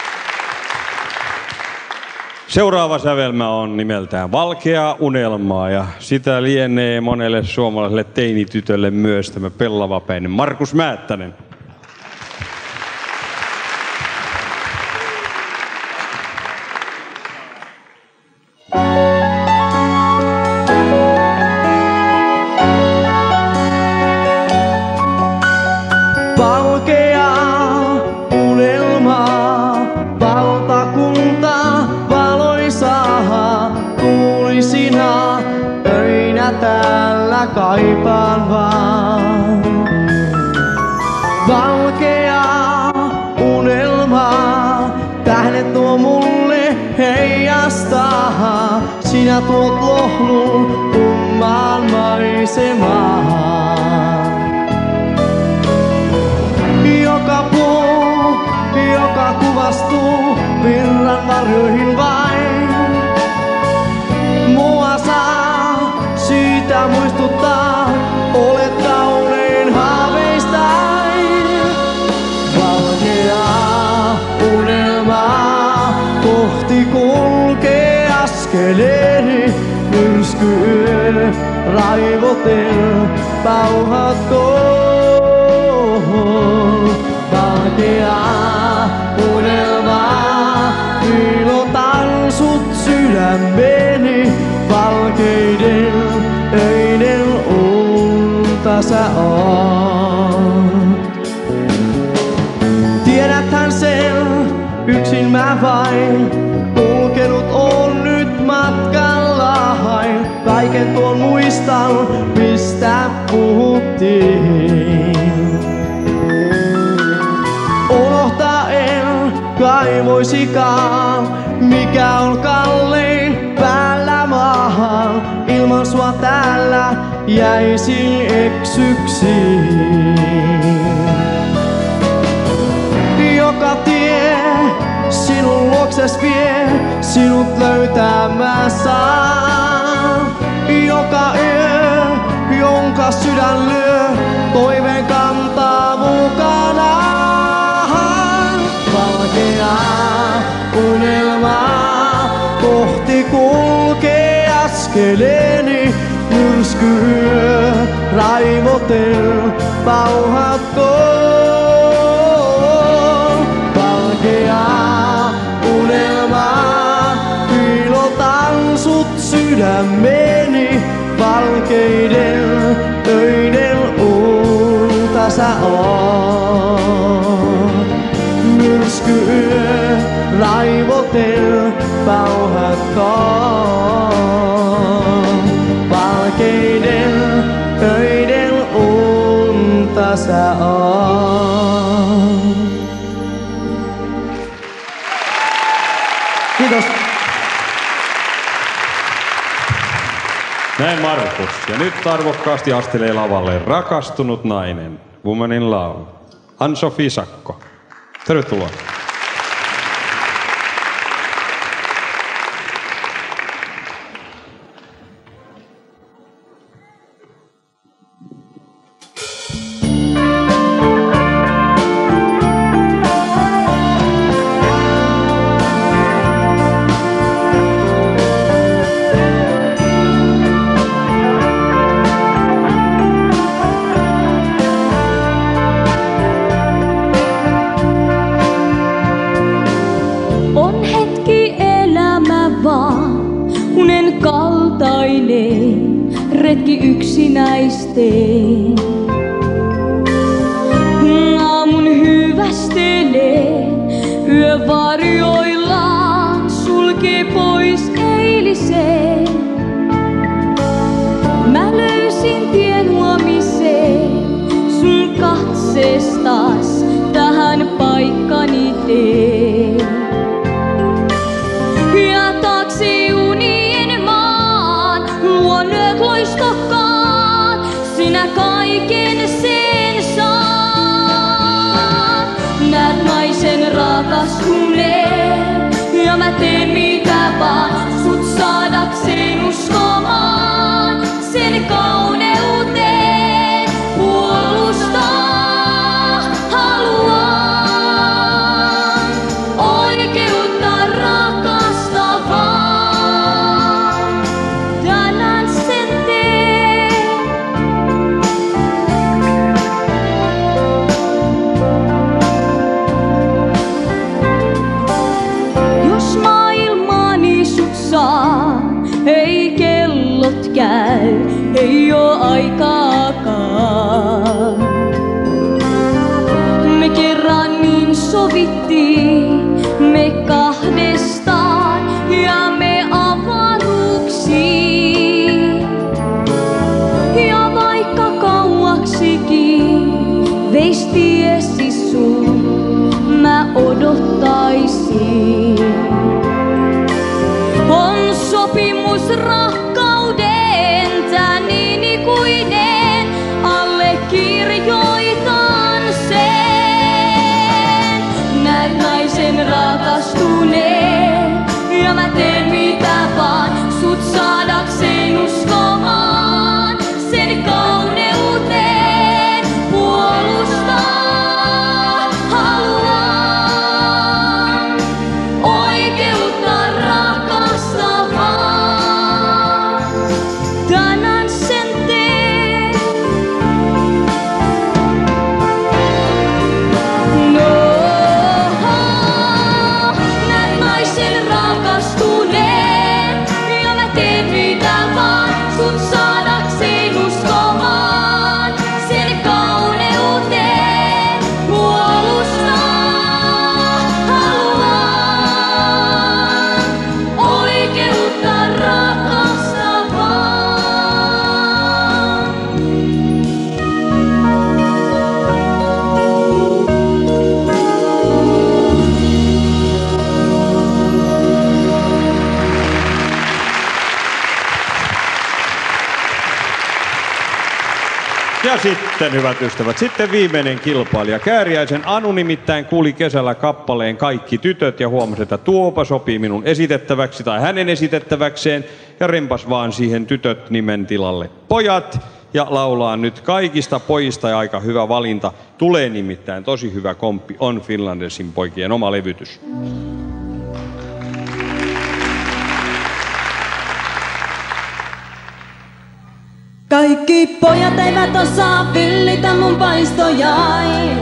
Seuraava sävelmä on nimeltään Valkeaa unelmaa ja sitä lienee monelle suomalaiselle teinitytölle myös tämä pellavapäinen Markus Määttänen. Kaipaan vaan valkeaa unelmaa. Tähdet tuo mulle heijastaa. Sinä tuot lohlun tummaan maisemaan. Joka puu, joka kuvastuu virran varjoihin vain. Mua saa siitä muistuttaa, olet kaunein haaveistain. Valkeaa unelmaa kohti kulkee askeleeni. Myrsky yö raivotel pauhatkoon. Valkeaa unelmaa piilotan sut sydämeni. Valkeiden öinen unta sä oot. Tiedäthän sen, yksin mä vain kulkenut on nyt matkallain. Kaiken tuon muistan, mistä puhuttiin. Unohtaa en kai voisikaan, mikä on kallein päällä maahan. Ilman sua täällä jäisin eksyksiin. Joka tie sinun luokses vie, sinut löytämään saan. Joka yö, jonka sydän lyö, toiveen kantaa mukanaan. Valkeaa unelmaa kohti kulkee askeleeni. Myrsky yö raivotel pauhatkoon. Valkeaa unelmaa piilotan ja meni valkeiden öiden unta sä oot. Myrskyyö raivotel pauhatkoon. Valkeiden öiden unta sä oot. Kiitos. Näin Markus. Ja nyt arvokkaasti astelee lavalle rakastunut nainen, Woman in Love, Ann-Sofi Sakko. Tervetuloa. Retki yksinäisteen. Aamun hyvästelee, yö varjoillaan sulkee pois eiliseen. Mä löysin tien huomiseen, sun katseestas tähän paikkani teen. Ja taakse unien maan, luon yöt loistokkaan, sinä kaiken sen saat. Näet naisen rakastuneen, ja mä teen mitä vaan, sut saadakseen uskomaan sen kauneuteen. Puolustaa haluan oikeutta rakastavaan. Tänään sen teen. Jos maailmaani sut saa, ei kellot käy, ei oo aikaakaan. Me kerran niin sovittiin, me kahdestaan ja me avaruuksiin. Ja vaikka kauaksikin veis tiesi sun, mä odottaisin. On sopimus rakkauden, tän niin ikuinen, allekirjoitan sen. Näet naisen rakastuneen, ja mä teen mitä vaan, sut saadakseen uskomaan sen kauneuteen. Puolustaa haluan oikeutta rakastavaan. Tänään sen teen. No, näet naisen rakastuneen, ja mä teen mitä vaan, sut saadakseen uskomaan sen kauneuteen. Puolustaa haluan oikeutta rakastavaan. Ja sitten, hyvät ystävät, sitten viimeinen kilpailija. Kääriäisen Anu nimittäin kuuli kesällä kappaleen Kaikki tytöt ja huomasi, että tuopa sopii minun esitettäväksi tai hänen esitettäväkseen ja rempas vaan siihen tytöt nimen tilalle pojat ja laulaa nyt kaikista pojista ja aika hyvä valinta. Tulee nimittäin tosi hyvä komppi, on Finlandersin poikien oma levytys. Kaikki pojat eivät osaa villitä mun paistojain.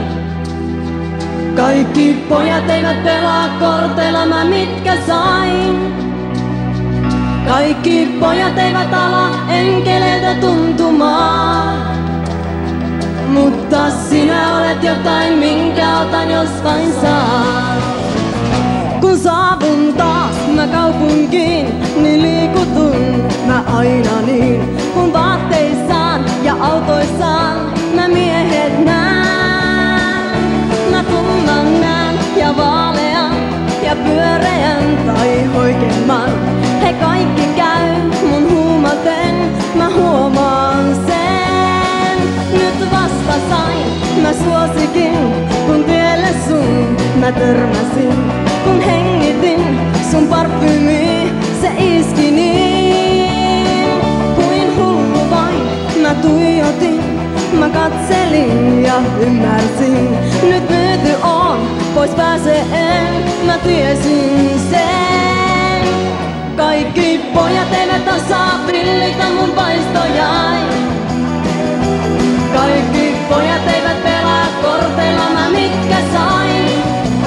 Kaikki pojat eivät pelaa korteilla, mä mitkä sain. Kaikki pojat eivät ala enkeleiltä tuntumaan. Mutta sinä olet jotain, minkä otan jos vain saan. Kun saavun taas mä kaupunkiin, niin liikutun mä aina niin. Kun vaatteissaan ja autoissaan mä miehet näen. Mä tumman näen ja vaalean ja pyöreän tai hoikemman. He kaikki käy mun huumaten, mä huomaan sen. Nyt vasta sain mä suosikin, kun tielle sun mä törmäsin. Kun hengitin sun parfyymi, se iski niin. Kuin hullu vain mä tuijotin, mä katselin ja ymmärsin. Nyt myyty on, pois pääse en, mä tiesin sen. Kaikki pojat eivät osaa pillitä mun paistojai. Kaikki pojat eivät pelaa korteilla, mä mitkä sain.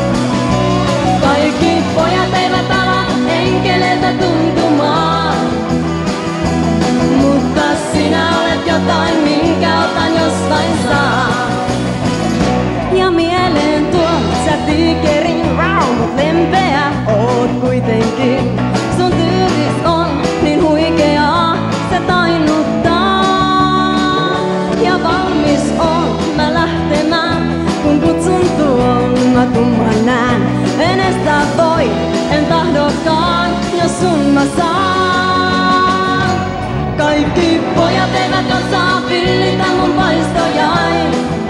Kaikki pojat eivät ala enkeleiltä tuntumaan. Mutta sinä olet jotain, minkä otan jostain saan. Ja mieleen tuon sä tiikerin, mut lempeä oot kuitenkin. Sun tyylis on niin huikeaa, se tainuttaa. Ja valmis on mä lähtemään, kun kutsun tuon mä tumman näen. En estä voi, en tahdokaan, jos sun mä saan. Kaikki pojat eivät osaa pillitä mun paistojai.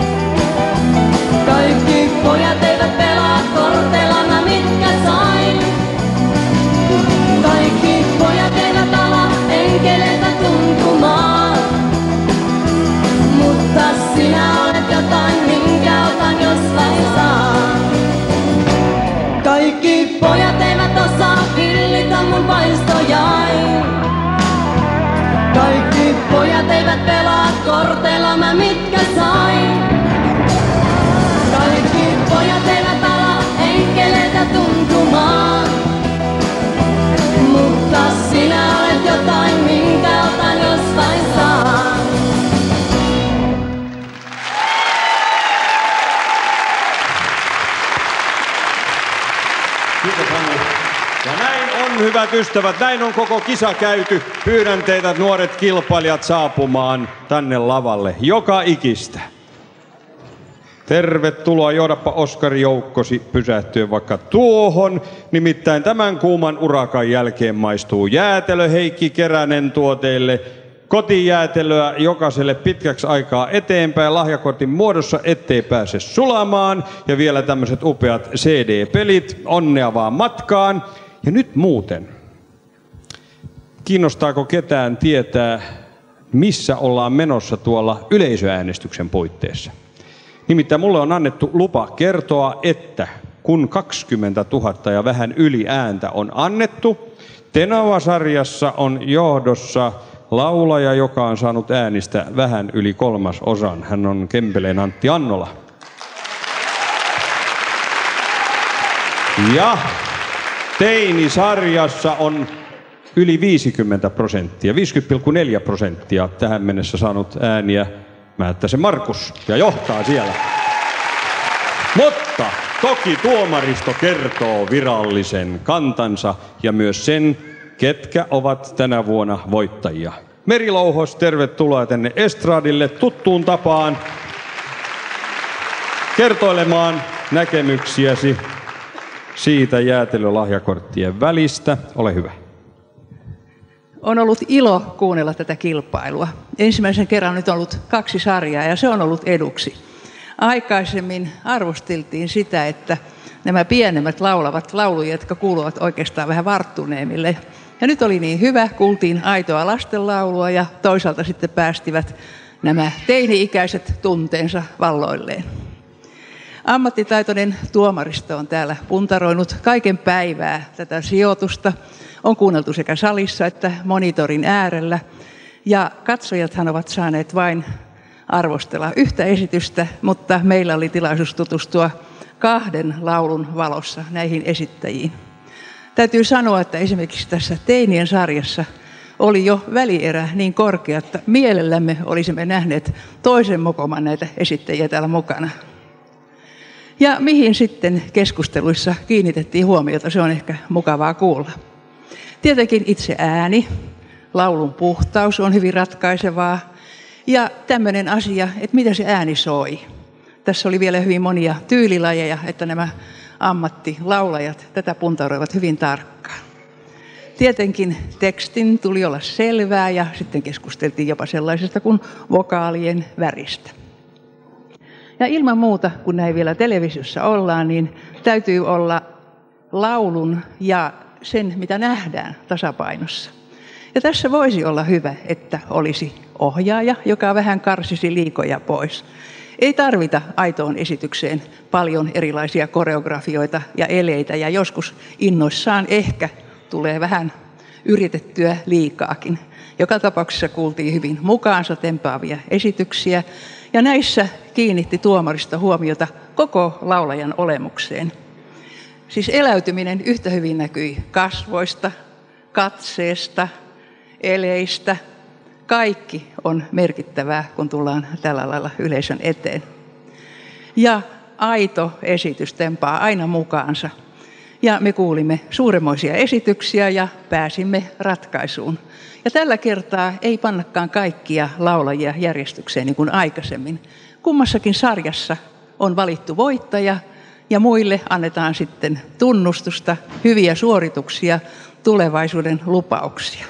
Kaikki pojat eivät pelaa korteilla, mä mitkä sain. Kaikki pojat eivät ala enkeleiltä tuntumaan. Mutta sinä olet jotain, minkä otan jos vain saan. Kaikki pojat eivät osaa pillitä mun paistojai. Kaikki pojat eivät pelaa korteilla, mä mitkä sain. Kaikki pojat eivät ala enkeleiltä tuntumaan. Mutta sinä olet jotain, minkä otan jos vain saan. Kiitos Hannu. Ja näin on, hyvät ystävät, näin on koko kisa käyty. Pyydän teitä nuoret kilpailijat saapumaan tänne lavalle joka ikistä. Tervetuloa, johdappa Oskari Joukkosi pysähtyä vaikka tuohon. Nimittäin tämän kuuman urakan jälkeen maistuu jäätelö. Heikki Keränen tuo teille kotijäätelöä jokaiselle pitkäksi aikaa eteenpäin lahjakortin muodossa, ettei pääse sulamaan. Ja vielä tämmöiset upeat C D-pelit. Onnea vaan matkaan. Ja nyt muuten. Kiinnostaako ketään tietää, missä ollaan menossa tuolla yleisöäänestyksen puitteissa? Nimittäin mulle on annettu lupa kertoa, että kun kaksikymmentätuhatta ja vähän yli ääntä on annettu, Tenava-sarjassa on johdossa laulaja, joka on saanut äänistä vähän yli kolmasosan. Hän on Kempeleen Antti Annola. Ja Teini-sarjassa on yli viisikymmentä prosenttia, viisikymmentä pilkku neljä prosenttia tähän mennessä saanut ääniä Määttäsen Markus ja johtaa siellä. Mutta toki tuomaristo kertoo virallisen kantansa ja myös sen, ketkä ovat tänä vuonna voittajia. Meri Louhos, tervetuloa tänne estradille tuttuun tapaan kertoilemaan näkemyksiäsi siitä jäätelölahjakorttien välistä. Ole hyvä. On ollut ilo kuunnella tätä kilpailua. Ensimmäisen kerran nyt on ollut kaksi sarjaa ja se on ollut eduksi. Aikaisemmin arvosteltiin sitä, että nämä pienemmät laulavat lauluja, jotka kuuluvat oikeastaan vähän varttuneemmille. Ja nyt oli niin hyvä, kuultiin aitoa lastenlaulua ja toisaalta sitten päästivät nämä teini-ikäiset tunteensa valloilleen. Ammattitaitoinen tuomaristo on täällä puntaroinut kaiken päivää tätä sijoitusta. On kuunneltu sekä salissa että monitorin äärellä. Ja katsojathan ovat saaneet vain arvostella yhtä esitystä, mutta meillä oli tilaisuus tutustua kahden laulun valossa näihin esittäjiin. Täytyy sanoa, että esimerkiksi tässä teinien sarjassa oli jo välierä niin korkea, että mielellämme olisimme nähneet toisen mokoman näitä esittäjiä täällä mukana. Ja mihin sitten keskusteluissa kiinnitettiin huomiota, se on ehkä mukavaa kuulla. Tietenkin itse ääni, laulun puhtaus on hyvin ratkaisevaa ja tämmöinen asia, että mitä se ääni soi. Tässä oli vielä hyvin monia tyylilajeja, että nämä ammattilaulajat tätä puntaroivat hyvin tarkkaan. Tietenkin tekstin tuli olla selvää ja sitten keskusteltiin jopa sellaisesta kuin vokaalien väristä. Ja ilman muuta, kun näin vielä televisiossa ollaan, niin täytyy olla laulun ja sen, mitä nähdään, tasapainossa. Ja tässä voisi olla hyvä, että olisi ohjaaja, joka vähän karsisi liikoja pois. Ei tarvita aitoon esitykseen paljon erilaisia koreografioita ja eleitä, ja joskus innoissaan ehkä tulee vähän yritettyä liikaakin. Joka tapauksessa kuultiin hyvin mukaansa tempaavia esityksiä, ja näissä kiinnitti tuomarista huomiota koko laulajan olemukseen. Siis eläytyminen yhtä hyvin näkyi kasvoista, katseesta, eleistä. Kaikki on merkittävää, kun tullaan tällä lailla yleisön eteen. Ja aito esitys tempaa aina mukaansa. Ja me kuulimme suuremmoisia esityksiä ja pääsimme ratkaisuun. Ja tällä kertaa ei pannakaan kaikkia laulajia järjestykseen niin kuin aikaisemmin. Kummassakin sarjassa on valittu voittaja ja muille annetaan sitten tunnustusta, hyviä suorituksia, tulevaisuuden lupauksia.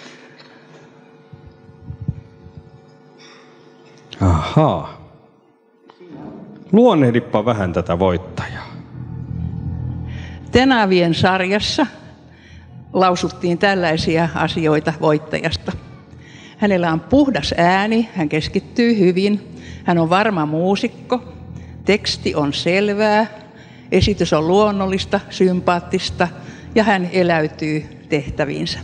Ahaa. Luonnehdippa vähän tätä voittajaa. Tenavien sarjassa lausuttiin tällaisia asioita voittajasta. Hänellä on puhdas ääni, hän keskittyy hyvin, hän on varma muusikko, teksti on selvää, esitys on luonnollista, sympaattista ja hän eläytyy tehtäviinsä.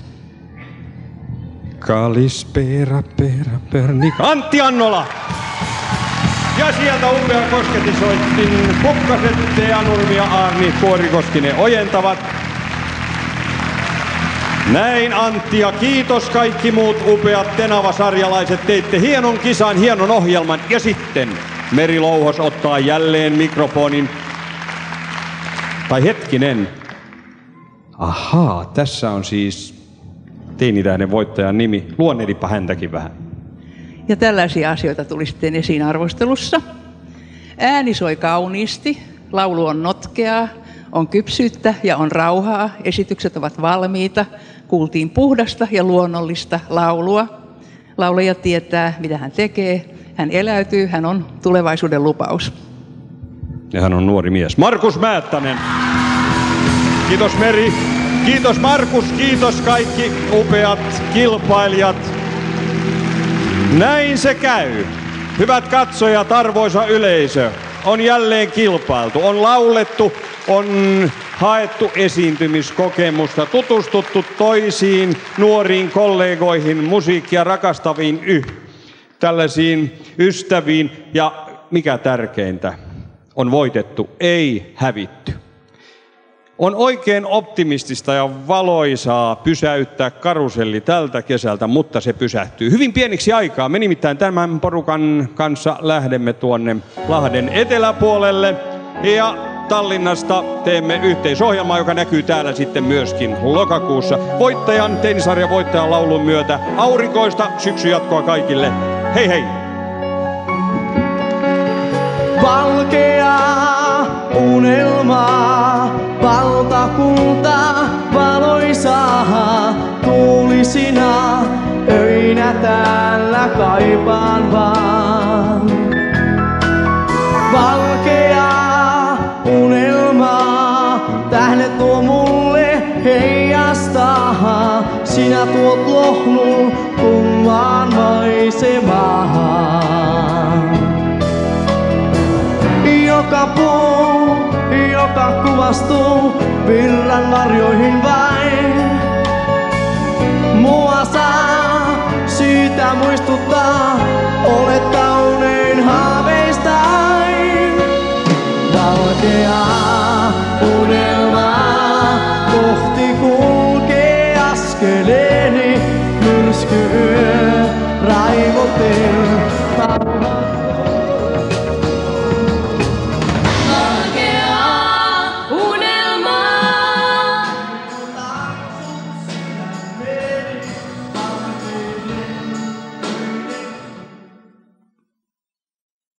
Kalis, pera, pera, pernik. Antti Annola! Ja sieltä upea kosketisoittin Kukkaset, Tea Nurmi ja Aarni Kuorikoskinen ojentavat. Näin Antti ja kiitos kaikki muut upeat Tenava-sarjalaiset. Teitte hienon kisan, hienon ohjelman. Ja sitten Meri Louhos ottaa jälleen mikrofonin. Tai hetkinen. Ahaa, tässä on siis teinitähden voittajan nimi. Luonnehdipa häntäkin vähän. Ja tällaisia asioita tuli sitten esiin arvostelussa. Ääni soi kauniisti, laulu on notkeaa, on kypsyyttä ja on rauhaa, esitykset ovat valmiita, kuultiin puhdasta ja luonnollista laulua. Laulaja tietää, mitä hän tekee, hän eläytyy, hän on tulevaisuuden lupaus. Ja hän on nuori mies. Markus Määttänen. Kiitos Meri, kiitos Markus, kiitos kaikki upeat kilpailijat. Näin se käy. Hyvät katsojat, arvoisa yleisö, on jälleen kilpailtu, on laulettu, on haettu esiintymiskokemusta, tutustuttu toisiin nuoriin kollegoihin, musiikkia rakastaviin yh, tällaisiin ystäviin ja mikä tärkeintä, on voitettu, ei hävitty. On oikein optimistista ja valoisaa pysäyttää karuselli tältä kesältä, mutta se pysähtyy hyvin pieniksi aikaa. Me nimittäin tämän porukan kanssa lähdemme tuonne Lahden eteläpuolelle ja Tallinnasta teemme yhteisohjelmaa, joka näkyy täällä sitten myöskin lokakuussa. Voittajan, teinisarjan voittajan laulun myötä aurinkoista syksyn jatkoa kaikille. Hei hei! Valkeaa unelmaa, valtakuntaa valoisaa, tuulisina öinä täällä kaipaan vaan. Valkeaa unelmaa, tähdet tuo mulle heijastaa, sinä tuot lohnun kummaan maisemaan. Joka puu, joka kuvastuu virran varjoihin.